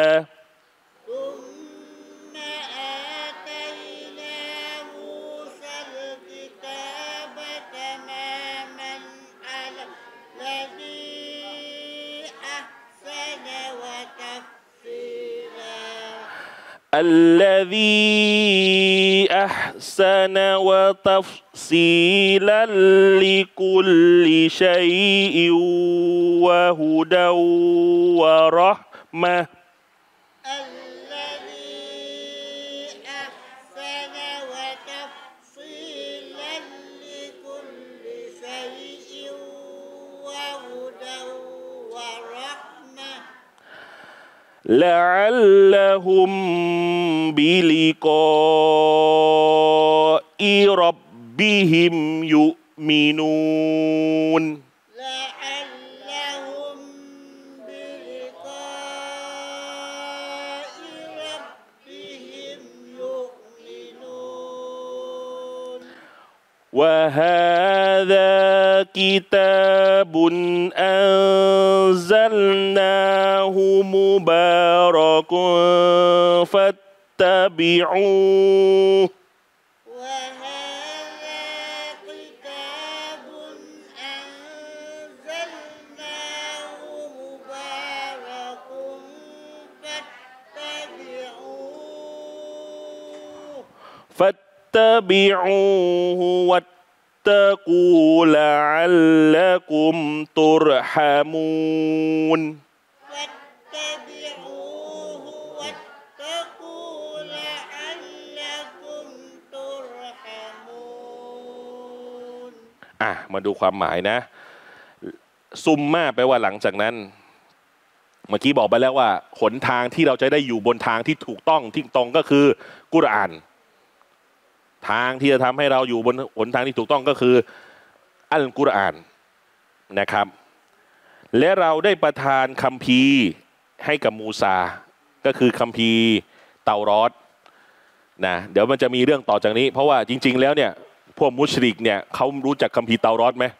ثم آتينا موسى الكتاب تماما على الذي أحسن وتفصيلا الذي أحسن وتفصيلا لكل شيء وهدى ورحمة الذي أحسن وتفصيلا لكل شيء وهدى ورحمة لعلهم بلقاء ربهم يؤمنون لعلهم بلقاء ربهم يؤمنون وهذا كتاب أنزلناه مبارك فاتبعوه وهذا كتاب أنزلناه مبارك فاتبعوه فاتبعوه واتقوا لعلكم ترحمون فاتبعوه واتقوا لعلكم ترحمون อ่ะมาดูความหมายนะซุมมาแปลว่าหลังจากนั้นเมื่อกี้บอกไปแล้วว่าหนทางที่เราจะได้อยู่บนทางที่ถูกต้องที่ตรงก็คือกุรอานทางที่จะทำให้เราอยู่บนหนทางที่ถูกต้องก็คืออัลกุรอานนะครับและเราได้ประทานคัมภีร์ให้กับมูซาก็คือคัมภีร์เตารอดนะเดี๋ยวมันจะมีเรื่องต่อจากนี้เพราะว่าจริงๆแล้วเนี่ยพวกมุชริกเนี่ยเขารู้จักคัมภีร์เตารอดไหม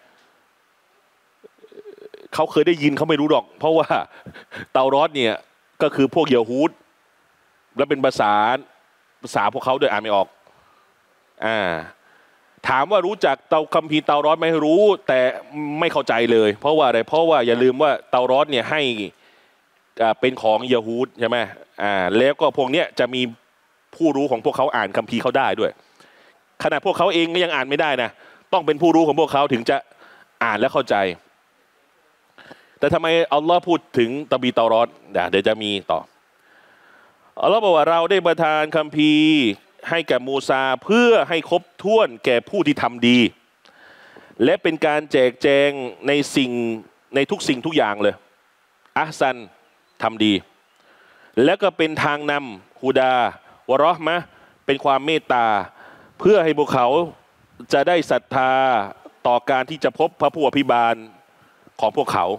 เขาเคยได้ยินเขาไม่รู้หรอกเพราะว่าเตารอดเนี่ยก็คือพวกเยฮูดและเป็นภาษาภาษาพวกเขาด้วยอ่านไม่ออกอ่าถามว่ารู้จักเตาคัมภีร์เตารอดไหมรู้แต่ไม่เข้าใจเลยเพราะว่าอะไรเพราะว่าอย่าลืมว่าเตารอดเนี่ยให้อ่าเป็นของเยฮูดใช่ไหมอ่าแล้วก็พวกเนี้ยจะมีผู้รู้ของพวกเขาอ่านคัมภีร์เขาได้ด้วยขณะพวกเขาเองก็ยังอ่านไม่ได้นะต้องเป็นผู้รู้ของพวกเขาถึงจะอ่านและเข้าใจแต่ทำไมอัลลอฮ์พูดถึงตบีเตารอดเดี๋ยวจะมีต่ออัลลอฮ์บอกว่าเราได้ประทานคัมภีร์ให้แก่มูซาเพื่อให้ครบถ้วนแก่ผู้ที่ทำดีและเป็นการแจกแจงในสิ่งในทุกสิ่งทุกอย่างเลยอัพซันทำดีแล้วก็เป็นทางนำฮูดาวะเราะห์มะห์เป็นความเมตตาเพื่อให้พวกเขาจะได้ศรัทธาต่อการที่จะพบพระผู้อภิบาลของพวกเขา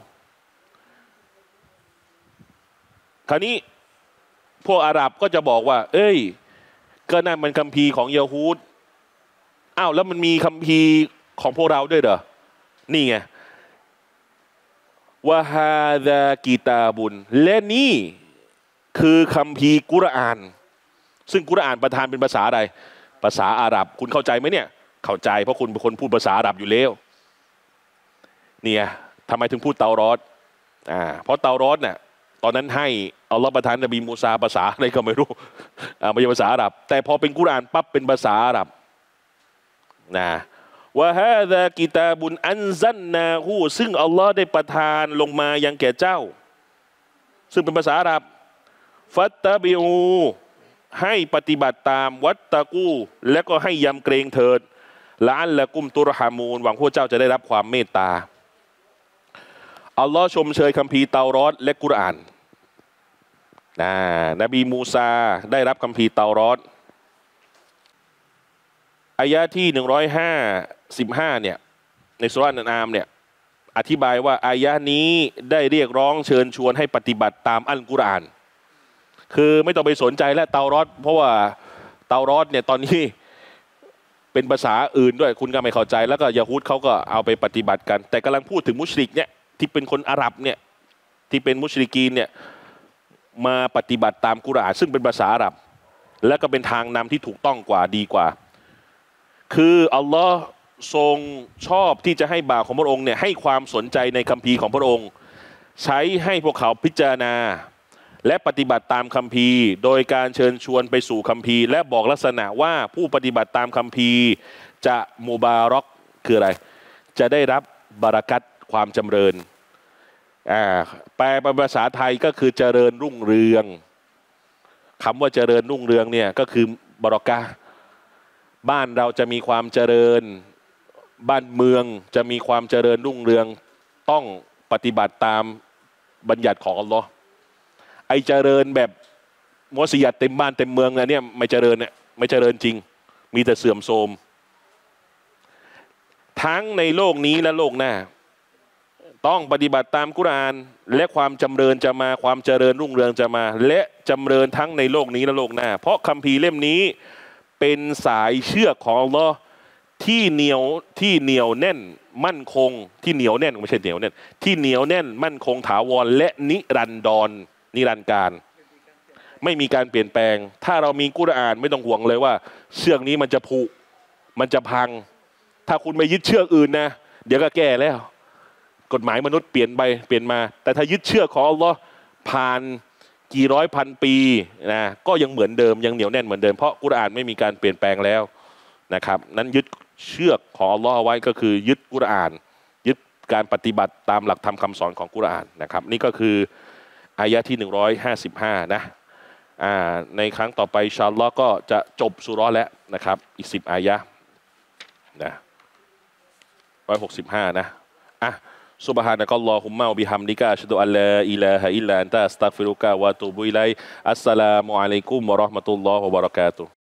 คราวนี้พวกอาหรับก็จะบอกว่าเอ้ยก็นั่นมันคัมภีร์ของเยฮูดอ้าวแล้วมันมีคัมภีร์ของพวกเราด้วยเหรอนี่ไงวะฮาดากิตาบุนและนี่คือคัมภีร์กุรอานซึ่งกุรอานประทานเป็นภาษาอะไรภาษาอาหรับคุณเข้าใจไหมเนี่ยเข้าใจเพราะคุณเป็นคนพูดภาษาอาหรับอยู่แล้วเนี่ยทำไมถึงพูดเตารอดอ่าเพราะเตารอดเนี่ยตอนนั้นให้อัลลอฮ์ประทานนบีมูซาภาษาอะไรก็ไม่รู้อ่าไม่ใช่ภาษาอาหรับแต่พอเป็นกุรอานปั๊บเป็นภาษาอาหรับนะวะฮาซากิตาบุนอันซันนาฮูซึ่งอัลลอฮ์ได้ประทานลงมายังแก่เจ้าซึ่งเป็นภาษาอาหรับฟัตตะบิอูให้ปฏิบัติตามวัตตะกูและก็ให้ยำเกรงเถิดละอัลละกุมตุรฮามูนหวังพวกเจ้าจะได้รับความเมตตาอัลลอฮ์ชมเชยคัมภีร์เตารอดและกุรอานนะนบีมูซาได้รับคัมภีร์เตารอดอายะที่หนึ่งร้อยห้าสิบห้าเนี่ยในสุราะห์อันอามเนี่ยอธิบายว่าอายะนี้ได้เรียกร้องเชิญชวนให้ปฏิบัติตามอัลกุรอานคือไม่ต้องไปสนใจและเตารอดเพราะว่าเตารอดเนี่ยตอนนี้เป็นภาษาอื่นด้วยคุณก็ไม่เข้าใจแล้วก็ยะฮูดเขาก็เอาไปปฏิบัติกันแต่กำลังพูดถึงมุชริกเนี่ยที่เป็นคนอาหรับเนี่ยที่เป็นมุชริกีนเนี่ยมาปฏิบัติตามกุรอานซึ่งเป็นภาษาอาหรับและก็เป็นทางนำที่ถูกต้องกว่าดีกว่าคืออัลลอฮ์ทรงชอบที่จะให้บ่าวของพระองค์เนี่ยให้ความสนใจในคัมภีร์ของพระองค์ใช้ให้พวกเขาพิจารณาและปฏิบัติตามคัมภีร์โดยการเชิญชวนไปสู่คัมภีร์และบอกลักษณะว่าผู้ปฏิบัติตามคัมภีร์จะมุบารอกคืออะไรจะได้รับบารักัตความจำเริญอ่าแปลเป็นภาษาไทยก็คือเจริญรุ่งเรืองคำว่าเจริญรุ่งเรืองเนี่ยก็คือบารอกะห์บ้านเราจะมีความเจริญบ้านเมืองจะมีความเจริญรุ่งเรืองต้องปฏิบัติตามบัญญัติของอัลลอฮ์ไอเจริญแบบมัสยิดเต็มบ้านเต็มเมืองนะเนี่ยไม่เจริญเนี่ยไม่เจริญจริงมีแต่เสื่อมโทรมทั้งในโลกนี้และโลกหน้าต้องปฏิบัติตามกุรอานและความจำเริญจะมาความเจริญรุ่งเรืองจะมาและจำเริญทั้งในโลกนี้และโลกหน้าเพราะคัมภีร์เล่มนี้เป็นสายเชือกของอัลลอฮ์ที่เหนียวที่เหนียวแน่นมั่นคงที่เหนียวแน่นไม่ใช่เหนียวแน่นที่เหนียวแน่นมั่นคงถาวรและนิรันดรนิรันดร์การไม่มีการเปลี่ยนแปลงถ้าเรามีกุรอานไม่ต้องห่วงเลยว่าเชือกนี้มันจะผุมันจะพังถ้าคุณไปยึดเชือกอื่นนะเดี๋ยวก็แก้แล้วกฎหมายมนุษย์เปลี่ยนไปเปลี่ยนมาแต่ถ้ายึดเชือกของอัลลอฮ์ผ่านกี่ร้อยพันปีนะก็ยังเหมือนเดิมยังเหนียวแน่นเหมือนเดิมเพราะกุรอานไม่มีการเปลี่ยนแปลงแล้วนะครับนั้นยึดเชือกของอัลลอฮ์ไว้ก็คือยึดกุรอานยึดการปฏิบัติตามหลักธรรมคำสอนของกุรอานนะครับนี่ก็คืออายะที่หนึ่งร้อยห้าสิบห้านะอ่าในครั้งต่อไปอินชาอัลลอฮ์ก็จะจบสุเราะห์แล้วนะครับอีกสิบอายะนะร้อยหกสิบห้านะอ่ะسبحانك اللهم وبحمدك أشهد أن لا إله إلا أنت أستغفرك وأتوب إليك السلام عليكم ورحمة الله وبركاته